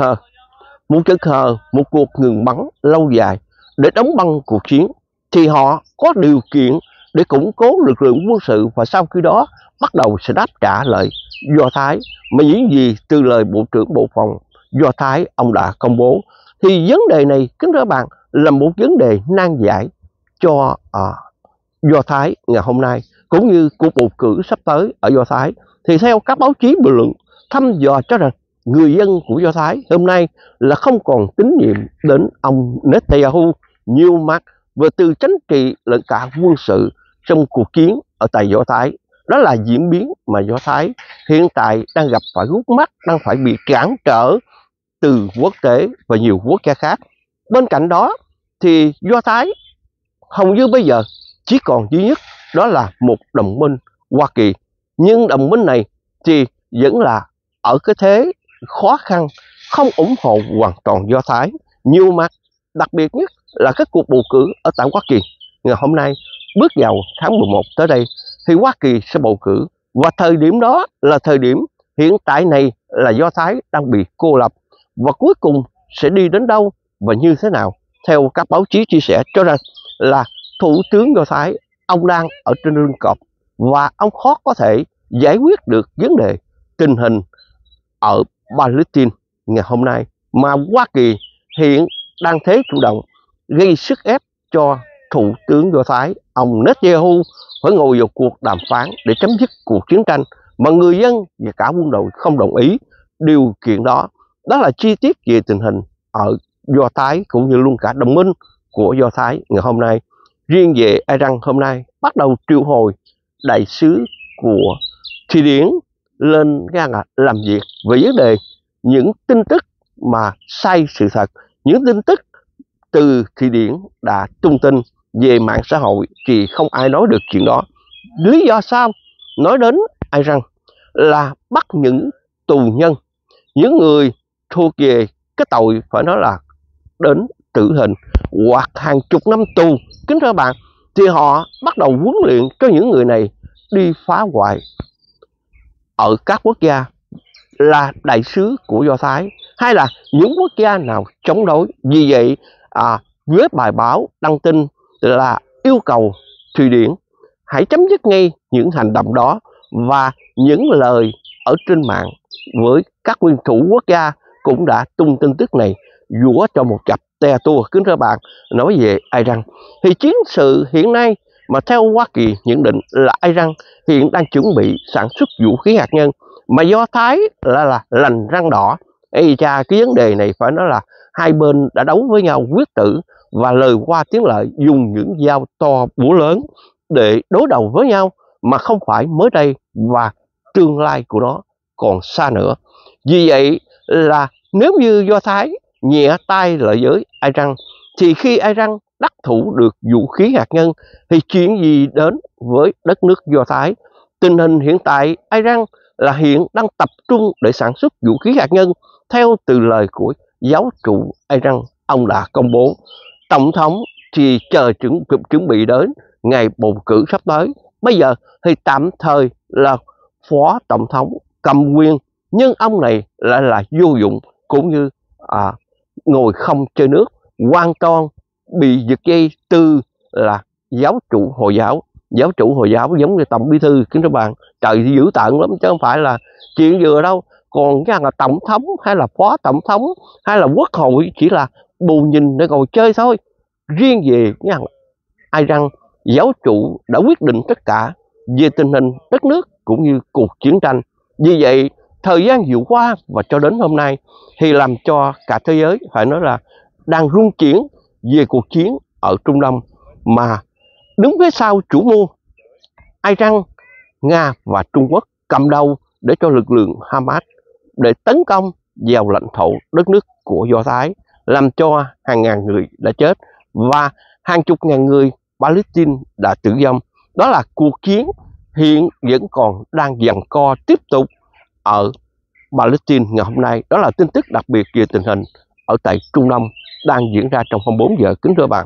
hờ một cuộc ngừng bắn lâu dài để đóng băng cuộc chiến, thì họ có điều kiện để củng cố lực lượng quân sự và sau khi đó bắt đầu sẽ đáp trả lại Do Thái. Mà những gì từ lời Bộ trưởng Bộ Phòng Do Thái ông đã công bố, thì vấn đề này kính thưa bạn là một vấn đề nan giải cho Do Thái ngày hôm nay, cũng như cuộc bầu cử sắp tới ở Do Thái. Thì theo các báo chí bình luận thăm dò cho rằng người dân của Do Thái hôm nay là không còn tín nhiệm đến ông Netanyahu nhiều mặt về từ chính trị lẫn cả quân sự trong cuộc chiến ở tại Do Thái. Đó là diễn biến mà Do Thái hiện tại đang gặp phải gút mắt, đang phải bị cản trở từ quốc tế và nhiều quốc gia khác. Bên cạnh đó thì Do Thái hầu như bây giờ chỉ còn duy nhất đó là một đồng minh Hoa Kỳ, nhưng đồng minh này thì vẫn là ở cái thế khó khăn, không ủng hộ hoàn toàn Do Thái nhiều mặt, đặc biệt nhất là cái cuộc bầu cử ở tại Hoa Kỳ ngày hôm nay bước vào tháng 11 tới đây thì Hoa Kỳ sẽ bầu cử, và thời điểm đó là thời điểm hiện tại này là Do Thái đang bị cô lập, và cuối cùng sẽ đi đến đâu và như thế nào. Theo các báo chí chia sẻ cho rằng là Thủ tướng Do Thái ông đang ở trên lưng cọp và ông khó có thể giải quyết được vấn đề tình hình ở Palestine ngày hôm nay, mà Hoa Kỳ hiện đang thế chủ động gây sức ép cho Thủ tướng Do Thái ông Netanyahu phải ngồi vào cuộc đàm phán để chấm dứt cuộc chiến tranh, mà người dân và cả quân đội không đồng ý điều kiện đó. Đó là chi tiết về tình hình ở Do Thái cũng như luôn cả đồng minh của Do Thái ngày hôm nay. Riêng về Iran hôm nay bắt đầu triệu hồi đại sứ của Thụy Điển lên làm việc về vấn đề những tin tức mà sai sự thật, những tin tức từ Thụy Điển đã tung tin về mạng xã hội thì không ai nói được chuyện đó. Lý do sao nói đến Iran là bắt những tù nhân, những người thuộc về cái tội phải nói là đến tử hình hoặc hàng chục năm tù, kính thưa các bạn, thì họ bắt đầu huấn luyện cho những người này đi phá hoại ở các quốc gia là đại sứ của Do Thái hay là những quốc gia nào chống đối. Vì vậy với bài báo đăng tin là yêu cầu Thụy Điển hãy chấm dứt ngay những hành động đó, và những lời ở trên mạng với các nguyên thủ quốc gia cũng đã tung tin tức này dũa cho một cặp te tua. Kính thưa bạn, nói về Iran thì chiến sự hiện nay mà theo Hoa Kỳ nhận định là Iran hiện đang chuẩn bị sản xuất vũ khí hạt nhân, mà Do Thái là lành răng đỏ. Ê cha, cái vấn đề này phải nói là hai bên đã đấu với nhau quyết tử và lời qua tiếng lại, dùng những dao to búa lớn để đối đầu với nhau, mà không phải mới đây, và tương lai của nó còn xa nữa. Vì vậy là nếu như Do Thái nhẹ tay lại với Iran, thì khi Iran đắc thủ được vũ khí hạt nhân thì chuyện gì đến với đất nước Do Thái? Tình hình hiện tại Iran là hiện đang tập trung để sản xuất vũ khí hạt nhân theo từ lời của giáo chủ Iran. Ông đã công bố tổng thống thì chờ chuẩn bị đến ngày bầu cử sắp tới. Bây giờ thì tạm thời là phó tổng thống cầm quyền, nhưng ông này lại là vô dụng, cũng như ngồi không chơi nước, hoàn toàn bị giật dây từ là giáo chủ Hồi giáo. Giáo chủ Hồi giáo giống như tổng bí thư, kính thưa bạn, trời dữ tợn lắm chứ không phải là chuyện vừa đâu. Còn cái là tổng thống hay là phó tổng thống hay là quốc hội chỉ là bù nhìn để ngồi chơi thôi. Riêng về cái Iran, giáo chủ đã quyết định tất cả về tình hình đất nước cũng như cuộc chiến tranh. Vì vậy thời gian vừa qua và cho đến hôm nay thì làm cho cả thế giới phải nói là đang rung chuyển về cuộc chiến ở Trung Đông, mà đứng phía sau chủ mưu Iran, Nga và Trung Quốc cầm đầu để cho lực lượng Hamas để tấn công vào lãnh thổ đất nước của Do Thái, làm cho hàng ngàn người đã chết và hàng chục ngàn người Palestine đã tử vong. Đó là cuộc chiến hiện vẫn còn đang giằng co tiếp tục ở Palestine ngày hôm nay. Đó là tin tức đặc biệt về tình hình ở tại Trung Đông đang diễn ra trong 24 giờ, kính thưa bạn.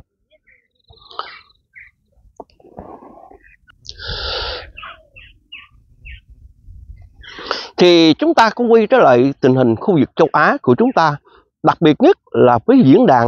Thì chúng ta cũng quay trở lại tình hình khu vực châu Á của chúng ta, đặc biệt nhất là với diễn đàn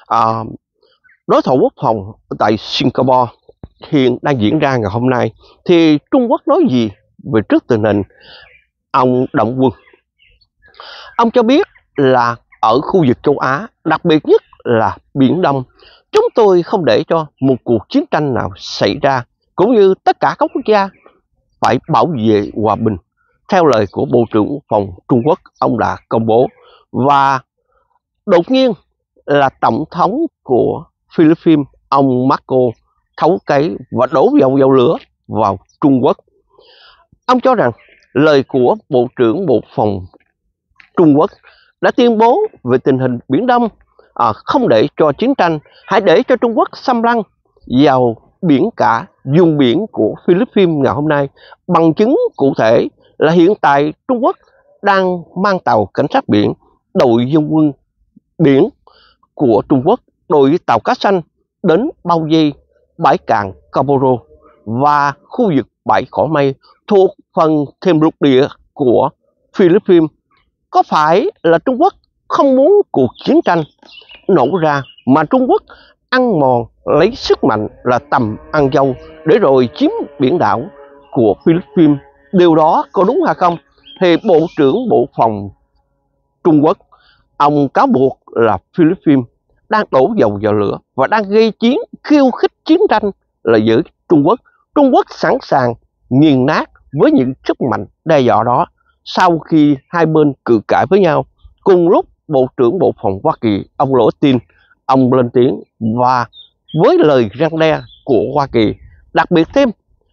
đối thoại quốc phòng tại Singapore hiện đang diễn ra ngày hôm nay. Thì Trung Quốc nói gì về trước tình hình ông động quân? Ông cho biết là ở khu vực châu Á, đặc biệt nhất là Biển Đông, chúng tôi không để cho một cuộc chiến tranh nào xảy ra, cũng như tất cả các quốc gia phải bảo vệ hòa bình, theo lời của Bộ trưởng Quốc phòng Trung Quốc ông đã công bố. Và đột nhiên là tổng thống của Philippines ông Marco thấu cái và đổ dầu lửa vào Trung Quốc. Ông cho rằng lời của Bộ trưởng Bộ Phòng Trung Quốc đã tuyên bố về tình hình Biển Đông, không để cho chiến tranh, hãy để cho Trung Quốc xâm lăng vào biển cả vùng biển của Philippines ngày hôm nay. Bằng chứng cụ thể là hiện tại Trung Quốc đang mang tàu cảnh sát biển, đội dân quân biển của Trung Quốc, đội tàu cá xanh đến bao vây bãi cạn Kaboro và khu vực bãi cỏ mây thuộc phần thềm lục địa của Philippines. Có phải là Trung Quốc không muốn cuộc chiến tranh nổ ra, mà Trung Quốc ăn mòn lấy sức mạnh là tầm ăn dâu để rồi chiếm biển đảo của Philippines? Điều đó có đúng hay không? Thì Bộ trưởng Bộ Phòng Trung Quốc ông cáo buộc là Philippines đang đổ dầu vào lửa và đang gây chiến, khiêu khích chiến tranh là với Trung Quốc. Trung Quốc sẵn sàng nghiền nát với những sức mạnh đe dọa đó. Sau khi hai bên cự cãi với nhau, cùng lúc Bộ trưởng Bộ Phòng Hoa Kỳ ông Austin ông lên tiếng, và với lời răn đe của Hoa Kỳ, đặc biệt thêm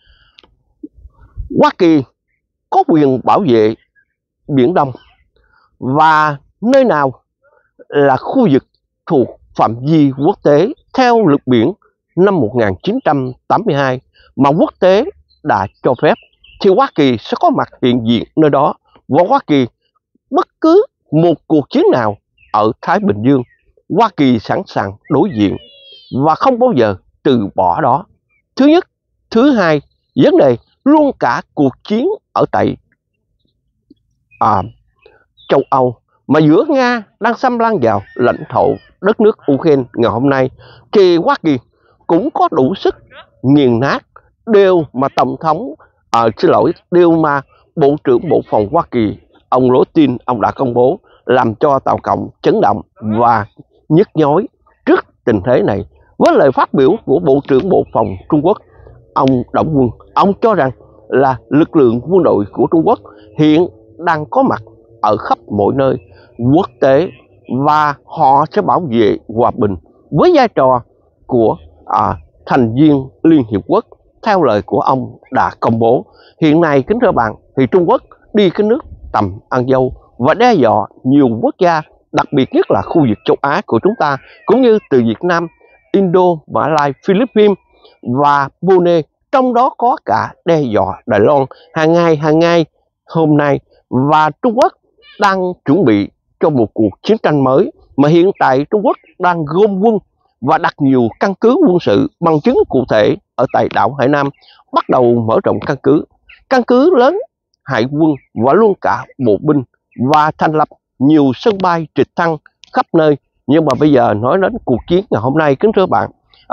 Hoa Kỳ có quyền bảo vệ Biển Đông, và nơi nào là khu vực thuộc phạm vi quốc tế theo luật biển năm 1982 mà quốc tế đã cho phép, thì Hoa Kỳ sẽ có mặt hiện diện nơi đó, và Hoa Kỳ bất cứ một cuộc chiến nào ở Thái Bình Dương, Hoa Kỳ sẵn sàng đối diện và không bao giờ từ bỏ đó. Thứ nhất. Thứ hai, vấn đề luôn cả cuộc chiến ở tại châu Âu mà giữa Nga đang xâm lăng vào lãnh thổ đất nước Ukraine ngày hôm nay, thì Hoa Kỳ cũng có đủ sức nghiền nát điều mà điều mà Bộ trưởng Bộ Phòng Hoa Kỳ ông Austin ông đã công bố, làm cho Tàu Cộng chấn động và nhức nhối trước tình thế này. Với lời phát biểu của Bộ trưởng Bộ Phòng Trung Quốc ông Đổng Quân, ông cho rằng là lực lượng quân đội của Trung Quốc hiện đang có mặt ở khắp mọi nơi quốc tế và họ sẽ bảo vệ hòa bình với vai trò của thành viên Liên Hiệp Quốc theo lời của ông đã công bố. Hiện nay kính thưa bạn, thì Trung Quốc đi cái nước tầm ăn dâu và đe dọa nhiều quốc gia, đặc biệt nhất là khu vực châu Á của chúng ta, cũng như từ Việt Nam, Indo, Mã Lai, Philippines và Brunei, trong đó có cả đe dọa Đài Loan hàng ngày hôm nay. Và Trung Quốc đang chuẩn bị cho một cuộc chiến tranh mới, mà hiện tại Trung Quốc đang gom quân và đặt nhiều căn cứ quân sự. Bằng chứng cụ thể ở tại đảo Hải Nam bắt đầu mở rộng căn cứ lớn hải quân và luôn cả bộ binh, và thành lập nhiều sân bay trực thăng khắp nơi. Nhưng mà bây giờ nói đến cuộc chiến ngày hôm nay kính thưa bạn,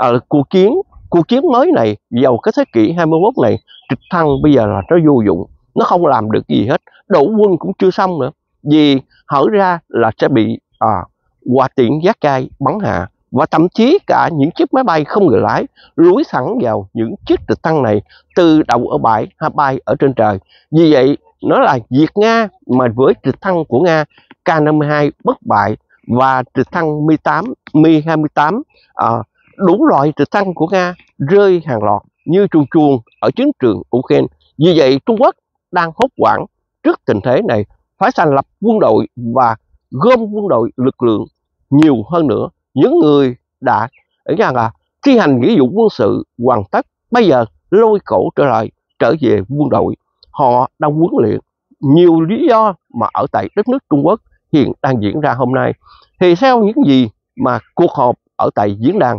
cuộc chiến mới này vào cái thế kỷ 21 này, trực thăng bây giờ là nó vô dụng, nó không làm được gì hết. Đổ quân cũng chưa xong nữa, vì hở ra là sẽ bị hỏa tiễn giác gai bắn hạ, và thậm chí cả những chiếc máy bay không người lái lúi thẳng vào những chiếc trực thăng này từ đầu ở bãi bay ở trên trời. Vì vậy nó là việc Nga mà với trực thăng của Nga K-52 bất bại và trực thăng Mi-28 đủ loại trực thăng của Nga rơi hàng loạt như chuồn chuồn ở chiến trường Ukraine. Vì vậy Trung Quốc đang hốt hoảng trước tình thế này, phải thành lập quân đội và gom quân đội lực lượng nhiều hơn nữa. Những người đã thi hành nghĩa vụ quân sự hoàn tất, bây giờ lôi cổ trở về quân đội. Họ đang huấn luyện nhiều lý do mà ở tại đất nước Trung Quốc hiện đang diễn ra hôm nay. Thì theo những gì mà cuộc họp ở tại diễn đàn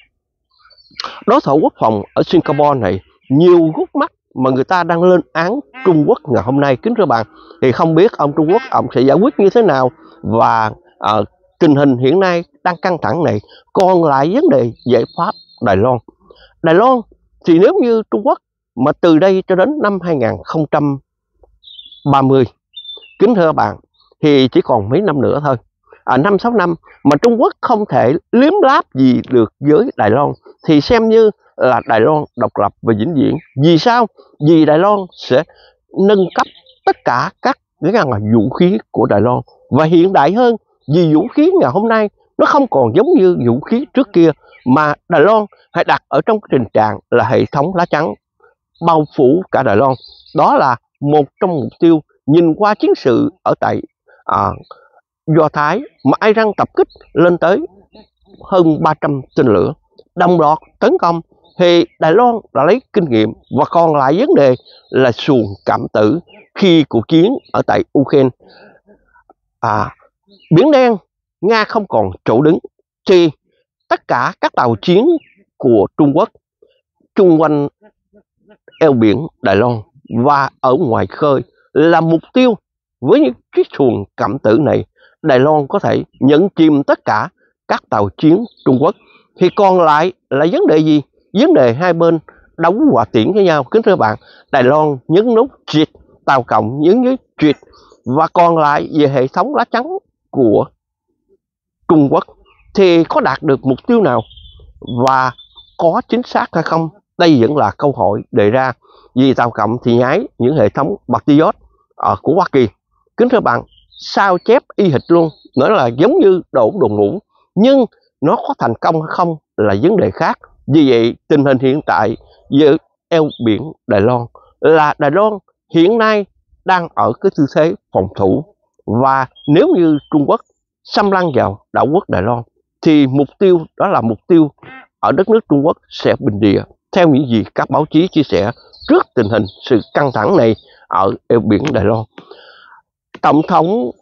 đối thoại quốc phòng ở Singapore này, nhiều gút mắt mà người ta đang lên án Trung Quốc ngày hôm nay kính thưa bạn, thì không biết ông Trung Quốc ông sẽ giải quyết như thế nào. Và tình hình hiện nay đang căng thẳng này, còn lại vấn đề giải pháp Đài Loan thì nếu như Trung Quốc mà từ đây cho đến năm 2030 kính thưa bạn, thì chỉ còn mấy năm nữa thôi, 5-6 năm mà Trung Quốc không thể liếm láp gì được với Đài Loan, thì xem như là Đài Loan độc lập và vĩnh viễn. Vì sao? Vì Đài Loan sẽ nâng cấp tất cả các vũ khí của Đài Loan và hiện đại hơn. Vì vũ khí ngày hôm nay nó không còn giống như vũ khí trước kia, mà Đài Loan hãy đặt ở trong tình trạng là hệ thống lá chắn bao phủ cả Đài Loan. Đó là một trong mục tiêu. Nhìn qua chiến sự ở tại Do Thái mà Iran tập kích lên tới hơn 300 tên lửa đồng loạt tấn công, thì Đài Loan đã lấy kinh nghiệm. Và còn lại vấn đề là xuồng cảm tử khi cuộc chiến ở tại Ukraine. Biển Đen Nga không còn chỗ đứng, thì tất cả các tàu chiến của Trung Quốc chung quanh eo biển Đài Loan và ở ngoài khơi là mục tiêu. Với những chiếc xuồng cảm tử này, Đài Loan có thể nhận chìm tất cả các tàu chiến Trung Quốc. Thì còn lại là vấn đề gì? Vấn đề hai bên đấu hỏa tiễn với nhau kính thưa bạn. Đài Loan nhấn nút triệt, Tàu Cộng nhấn nút triệt. Và còn lại về hệ thống lá chắn của Trung Quốc thì có đạt được mục tiêu nào và có chính xác hay không? Đây vẫn là câu hỏi đề ra. Vì Tàu Cộng thì nhái những hệ thống Patriot của Hoa Kỳ kính thưa bạn, sao chép y hệt luôn, nói là giống như đổ đồ ngủ, nhưng nó có thành công hay không là vấn đề khác. Vì vậy tình hình hiện tại với eo biển Đài Loan là Đài Loan hiện nay đang ở cái tư thế phòng thủ, và nếu như Trung Quốc xâm lăng vào đảo quốc Đài Loan thì mục tiêu đó là mục tiêu ở đất nước Trung Quốc sẽ bình địa, theo những gì các báo chí chia sẻ trước tình hình sự căng thẳng này ở eo biển Đài Loan. Tổng thống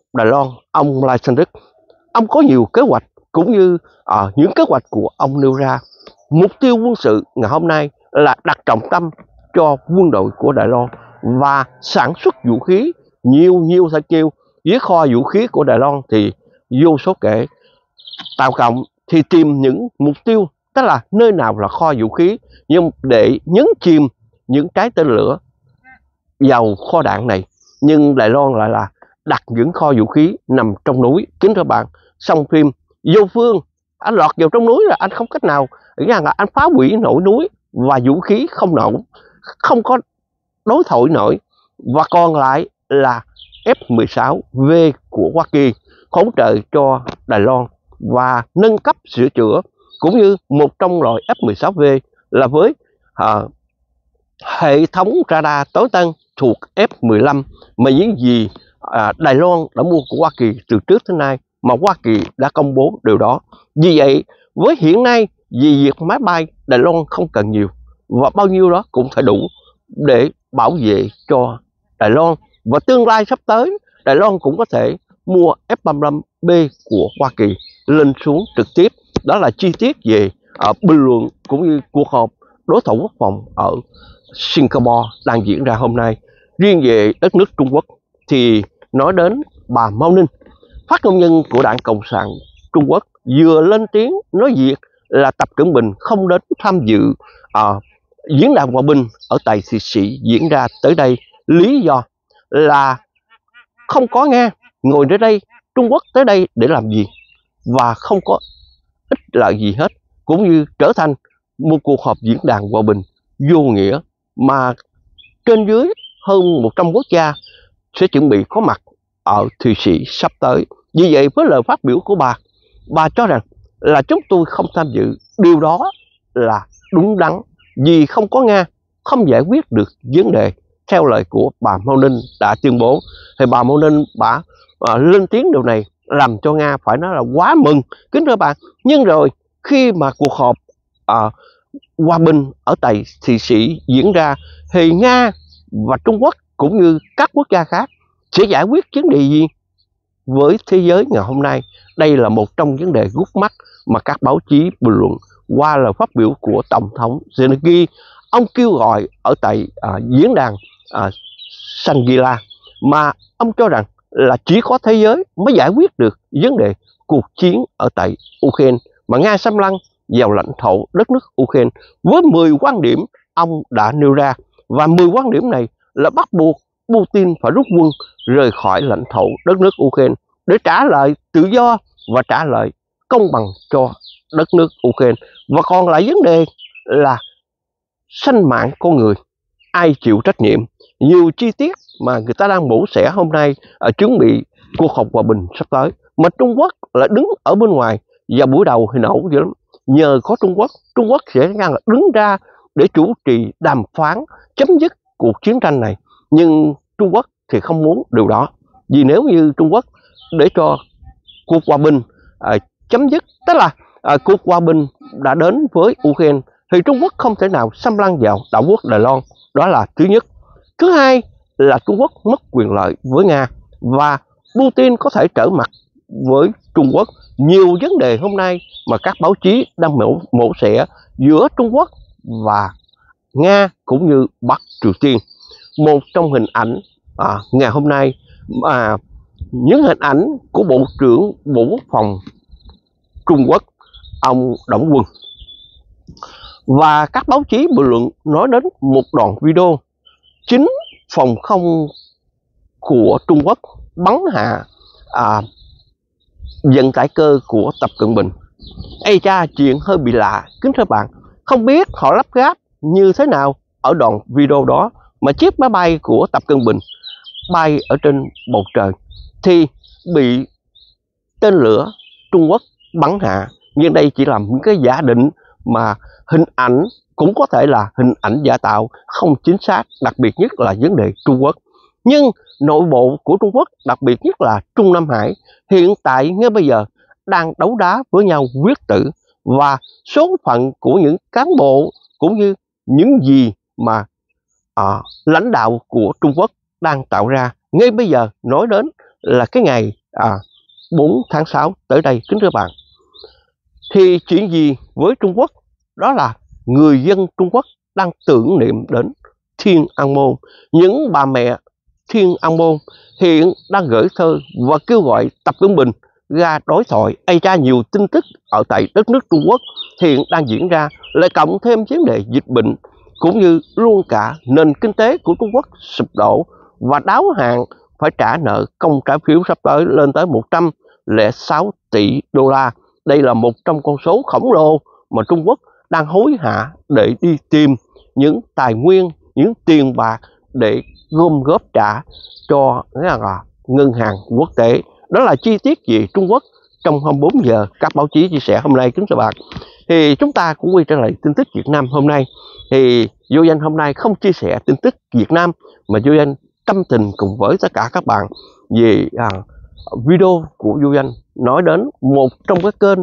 Đài Loan, ông Lai Chang-đức, ông có nhiều kế hoạch cũng như những kế hoạch của ông nêu ra. Mục tiêu quân sự ngày hôm nay là đặt trọng tâm cho quân đội của Đài Loan và sản xuất vũ khí nhiều thật nhiều. Với kho vũ khí của Đài Loan thì vô số kể. Tàu cộng thì tìm những mục tiêu, tức là nơi nào là kho vũ khí, nhưng để nhấn chìm những trái tên lửa vào kho đạn này. Nhưng Đài Loan lại là đặt những kho vũ khí nằm trong núi. Kính thưa bạn, xong phim vô phương, anh lọt vào trong núi là anh không cách nào rằng là anh phá hủy nổi núi, và vũ khí không nổ, không có đối thoại nổi. Và còn lại là F-16V của Hoa Kỳ hỗ trợ cho Đài Loan và nâng cấp sửa chữa, cũng như một trong loại F-16V là với hệ thống radar tối tân thuộc F-15 mà những gì Đài Loan đã mua của Hoa Kỳ từ trước tới nay, mà Hoa Kỳ đã công bố điều đó. Vì vậy, với hiện nay, vì việc máy bay Đài Loan không cần nhiều, và bao nhiêu đó cũng phải đủ để bảo vệ cho Đài Loan. Và tương lai sắp tới, Đài Loan cũng có thể mua F-35B của Hoa Kỳ lên xuống trực tiếp. Đó là chi tiết về bình luận cũng như cuộc họp đối thoại quốc phòng ở Singapore đang diễn ra hôm nay. Riêng về đất nước Trung Quốc thì nói đến bà Mao Ninh, phát ngôn nhân của Đảng Cộng sản Trung Quốc, vừa lên tiếng nói việc là Tập Cận Bình không đến tham dự diễn đàn hòa bình ở tại Thụy Sĩ diễn ra tới đây. Lý do là không có Nga ngồi ở đây, Trung Quốc tới đây để làm gì, và không có ích lợi gì hết, cũng như trở thành một cuộc họp diễn đàn hòa bình vô nghĩa mà trên dưới hơn 100 quốc gia sẽ chuẩn bị có mặt ở Thụy Sĩ sắp tới. Vì vậy, với lời phát biểu của bà cho rằng là chúng tôi không tham dự, điều đó là đúng đắn, vì không có Nga không giải quyết được vấn đề. Theo lời của bà Mao Ninh đã tuyên bố, thì bà Mao Ninh bà lên tiếng điều này làm cho Nga phải nói là quá mừng, kính thưa bạn. Nhưng rồi khi mà cuộc họp hòa bình ở tại Thụy Sĩ diễn ra, thì Nga và Trung Quốc cũng như các quốc gia khác sẽ giải quyết vấn đề gì với thế giới ngày hôm nay? Đây là một trong vấn đề gút mắt mà các báo chí bình luận qua lời phát biểu của Tổng thống Zelensky. Ông kêu gọi ở tại diễn đàn Shangri-La, mà ông cho rằng là chỉ có thế giới mới giải quyết được vấn đề cuộc chiến ở tại Ukraine, mà Nga xâm lăng vào lãnh thổ đất nước Ukraine với 10 quan điểm ông đã nêu ra. Và 10 quan điểm này là bắt buộc Putin phải rút quân rời khỏi lãnh thổ đất nước Ukraine để trả lại tự do và trả lại công bằng cho đất nước Ukraine. Và còn lại vấn đề là sanh mạng con người, ai chịu trách nhiệm? Nhiều chi tiết mà người ta đang mổ xẻ hôm nay chuẩn bị cuộc họp hòa bình sắp tới, mà Trung Quốc lại đứng ở bên ngoài. Và buổi đầu thì nổ dữ lắm, nhờ có Trung Quốc sẽ đứng ra để chủ trì đàm phán chấm dứt cuộc chiến tranh này. Nhưng Trung Quốc thì không muốn điều đó, vì nếu như Trung Quốc để cho cuộc hòa bình chấm dứt, tức là cuộc hòa bình đã đến với Ukraine, thì Trung Quốc không thể nào xâm lăng vào đảo quốc Đài Loan. Đó là thứ nhất. Thứ hai là Trung Quốc mất quyền lợi với Nga, và Putin có thể trở mặt với Trung Quốc. Nhiều vấn đề hôm nay mà các báo chí đang mổ xẻ giữa Trung Quốc và Nga cũng như Bắc Triều Tiên. Một trong hình ảnh ngày hôm nay những hình ảnh của Bộ trưởng Bộ Quốc phòng Trung Quốc, ông Đổng Quân, và các báo chí bình luận nói đến một đoạn video chính phòng không của Trung Quốc bắn hạ vận tải cơ của Tập Cận Bình. Ây cha, chuyện hơi bị lạ, kính thưa bạn. Không biết họ lắp ráp như thế nào ở đoạn video đó mà chiếc máy bay của Tập Cận Bình bay ở trên bầu trời thì bị tên lửa Trung Quốc bắn hạ. Nhưng đây chỉ là những cái giả định, mà hình ảnh cũng có thể là hình ảnh giả tạo, không chính xác, đặc biệt nhất là vấn đề Trung Quốc. Nhưng nội bộ của Trung Quốc, đặc biệt nhất là Trung Nam Hải, hiện tại ngay bây giờ đang đấu đá với nhau quyết tử, và số phận của những cán bộ cũng như những gì mà lãnh đạo của Trung Quốc đang tạo ra ngay bây giờ nói đến là cái ngày 4 tháng 6 tới đây, kính thưa bạn. Thì chuyện gì với Trung Quốc? Đó là người dân Trung Quốc đang tưởng niệm đến Thiên An Môn. Những bà mẹ Thiên An Môn hiện đang gửi thơ và kêu gọi Tập Cận Bình ra đối thoại. Ây cha, nhiều tin tức ở tại đất nước Trung Quốc hiện đang diễn ra, lại cộng thêm vấn đề dịch bệnh, cũng như luôn cả nền kinh tế của Trung Quốc sụp đổ và đáo hạn phải trả nợ công trái phiếu sắp tới lên tới 106 tỷ đô la. Đây là một trong con số khổng lồ mà Trung Quốc đang hối hả để đi tìm những tài nguyên, những tiền bạc để gom góp trả cho ngân hàng quốc tế. Đó là chi tiết về Trung Quốc trong 24 giờ các báo chí chia sẻ hôm nay, kính thưa bạn. Thì chúng ta cũng quay trở lại tin tức Việt Nam hôm nay. Thì Vô Danh hôm nay không chia sẻ tin tức Việt Nam, mà Vô Danh tâm tình cùng với tất cả các bạn về video của Vô Danh nói đến một trong cái kênh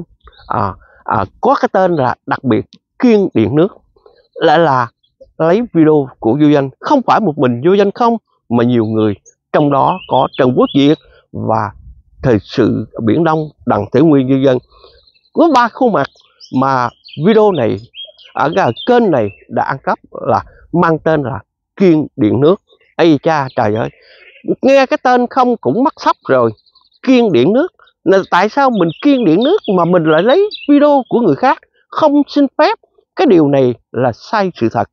có cái tên là đặc biệt Kiên Điện Nước, lại là lấy video của Vô Danh. Không phải một mình Vô Danh không, mà nhiều người, trong đó có Trần Quốc Việt và Thời sự Biển Đông Đặng Thể Nguyên Vô Danh. Có 3 khuôn mặt mà video này ở kênh này đã ăn cắp, là mang tên là Kiên Điện Nước. Ây cha, trời ơi, nghe cái tên không cũng mắc sốc rồi. Kiên Điện Nước, tại sao mình kiêng điện nước mà mình lại lấy video của người khác không xin phép? Cái điều này là sai sự thật.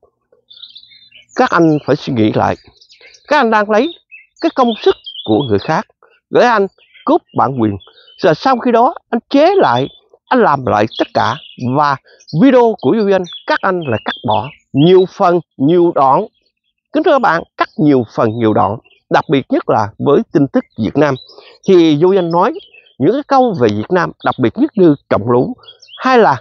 Các anh phải suy nghĩ lại. Các anh đang lấy cái công sức của người khác để anh cướp bản quyền, rồi sau khi đó anh chế lại, anh làm lại tất cả. Và video của Vô Danh các anh là cắt bỏ nhiều phần nhiều đoạn. Kính thưa các bạn, cắt nhiều phần nhiều đoạn. Đặc biệt nhất là với tin tức Việt Nam, thì Vô Danh nói những cái câu về Việt Nam, đặc biệt nhất như Trọng Lũ hay là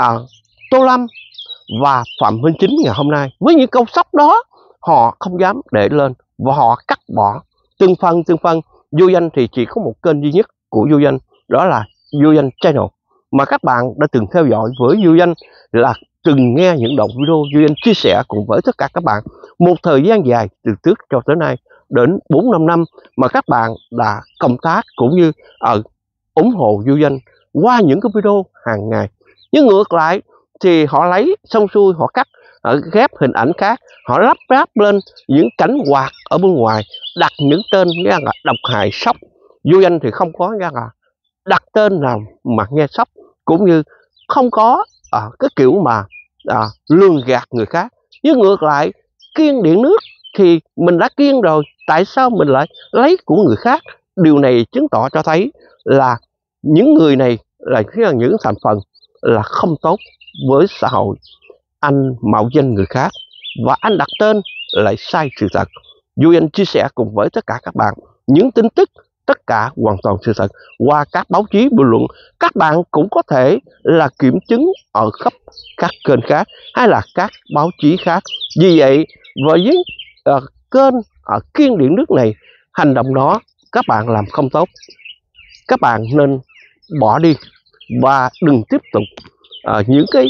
Tô Lâm và Phạm Minh Chính ngày hôm nay. Với những câu sốc đó, họ không dám để lên và họ cắt bỏ từng phần. Vô Danh thì chỉ có một kênh duy nhất của Vô Danh, đó là Vô Danh Channel, mà các bạn đã từng theo dõi với Vô Danh, là từng nghe những đoạn video Vô Danh chia sẻ cùng với tất cả các bạn một thời gian dài, từ trước cho tới nay đến 4-5 năm mà các bạn đã công tác cũng như ủng hộ Vô Danh qua những cái video hàng ngày. Nhưng ngược lại thì họ lấy xong xuôi, họ cắt, ghép hình ảnh khác, họ lắp ráp lên những cảnh quạt ở bên ngoài, đặt những tên là độc hại sốc. Vô Danh thì không có đặt tên nào mà nghe sốc, cũng như không có cái kiểu mà lường gạt người khác. Nhưng ngược lại, Kiên Điện Nước thì mình đã kiêng rồi, tại sao mình lại lấy của người khác? Điều này chứng tỏ cho thấy là những người này là những thành phần là không tốt với xã hội. Anh mạo danh người khác và anh đặt tên lại sai sự thật. Vô Danh chia sẻ cùng với tất cả các bạn những tin tức tất cả hoàn toàn sự thật qua các báo chí bình luận. Các bạn cũng có thể là kiểm chứng ở khắp các kênh khác hay là các báo chí khác. Vì vậy, với kênh Kiên Điện Nước này, hành động đó các bạn làm không tốt. Các bạn nên bỏ đi và đừng tiếp tục những cái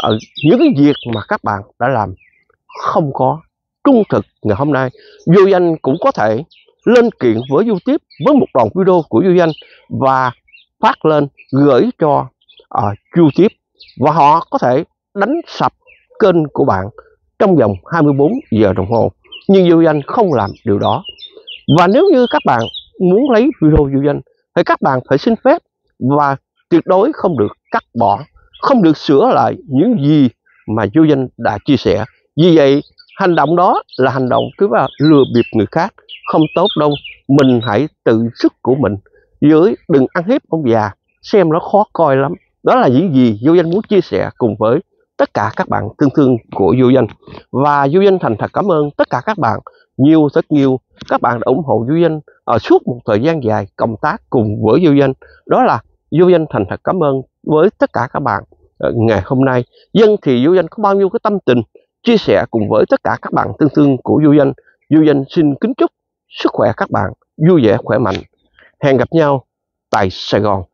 việc mà các bạn đã làm không có trung thực. Ngày hôm nay Vô Danh cũng có thể lên kiện với YouTube với một đoạn video của Vô Danh và phát lên gửi cho YouTube, và họ có thể đánh sập kênh của bạn trong vòng 24 giờ đồng hồ. Nhưng Vô Danh không làm điều đó. Và nếu như các bạn muốn lấy video Vô Danh thì các bạn phải xin phép và tuyệt đối không được cắt bỏ, không được sửa lại những gì mà Vô Danh đã chia sẻ. Vì vậy, hành động đó là hành động lừa bịp người khác, không tốt đâu. Mình hãy tự sức của mình, đừng ăn hiếp ông già, xem nó khó coi lắm. Đó là những gì Vô Danh muốn chia sẻ cùng với tất cả các bạn thân thương của Vô Danh. Và Vô Danh thành thật cảm ơn tất cả các bạn rất nhiều. Các bạn đã ủng hộ Vô Danh suốt một thời gian dài công tác cùng với Vô Danh. Đó là Vô Danh thành thật cảm ơn với tất cả các bạn ngày hôm nay. Dân thì Vô Danh có bao nhiêu cái tâm tình chia sẻ cùng với tất cả các bạn thân thương của Vô Danh. Vô Danh xin kính chúc sức khỏe các bạn vui vẻ khỏe mạnh. Hẹn gặp nhau tại Sài Gòn.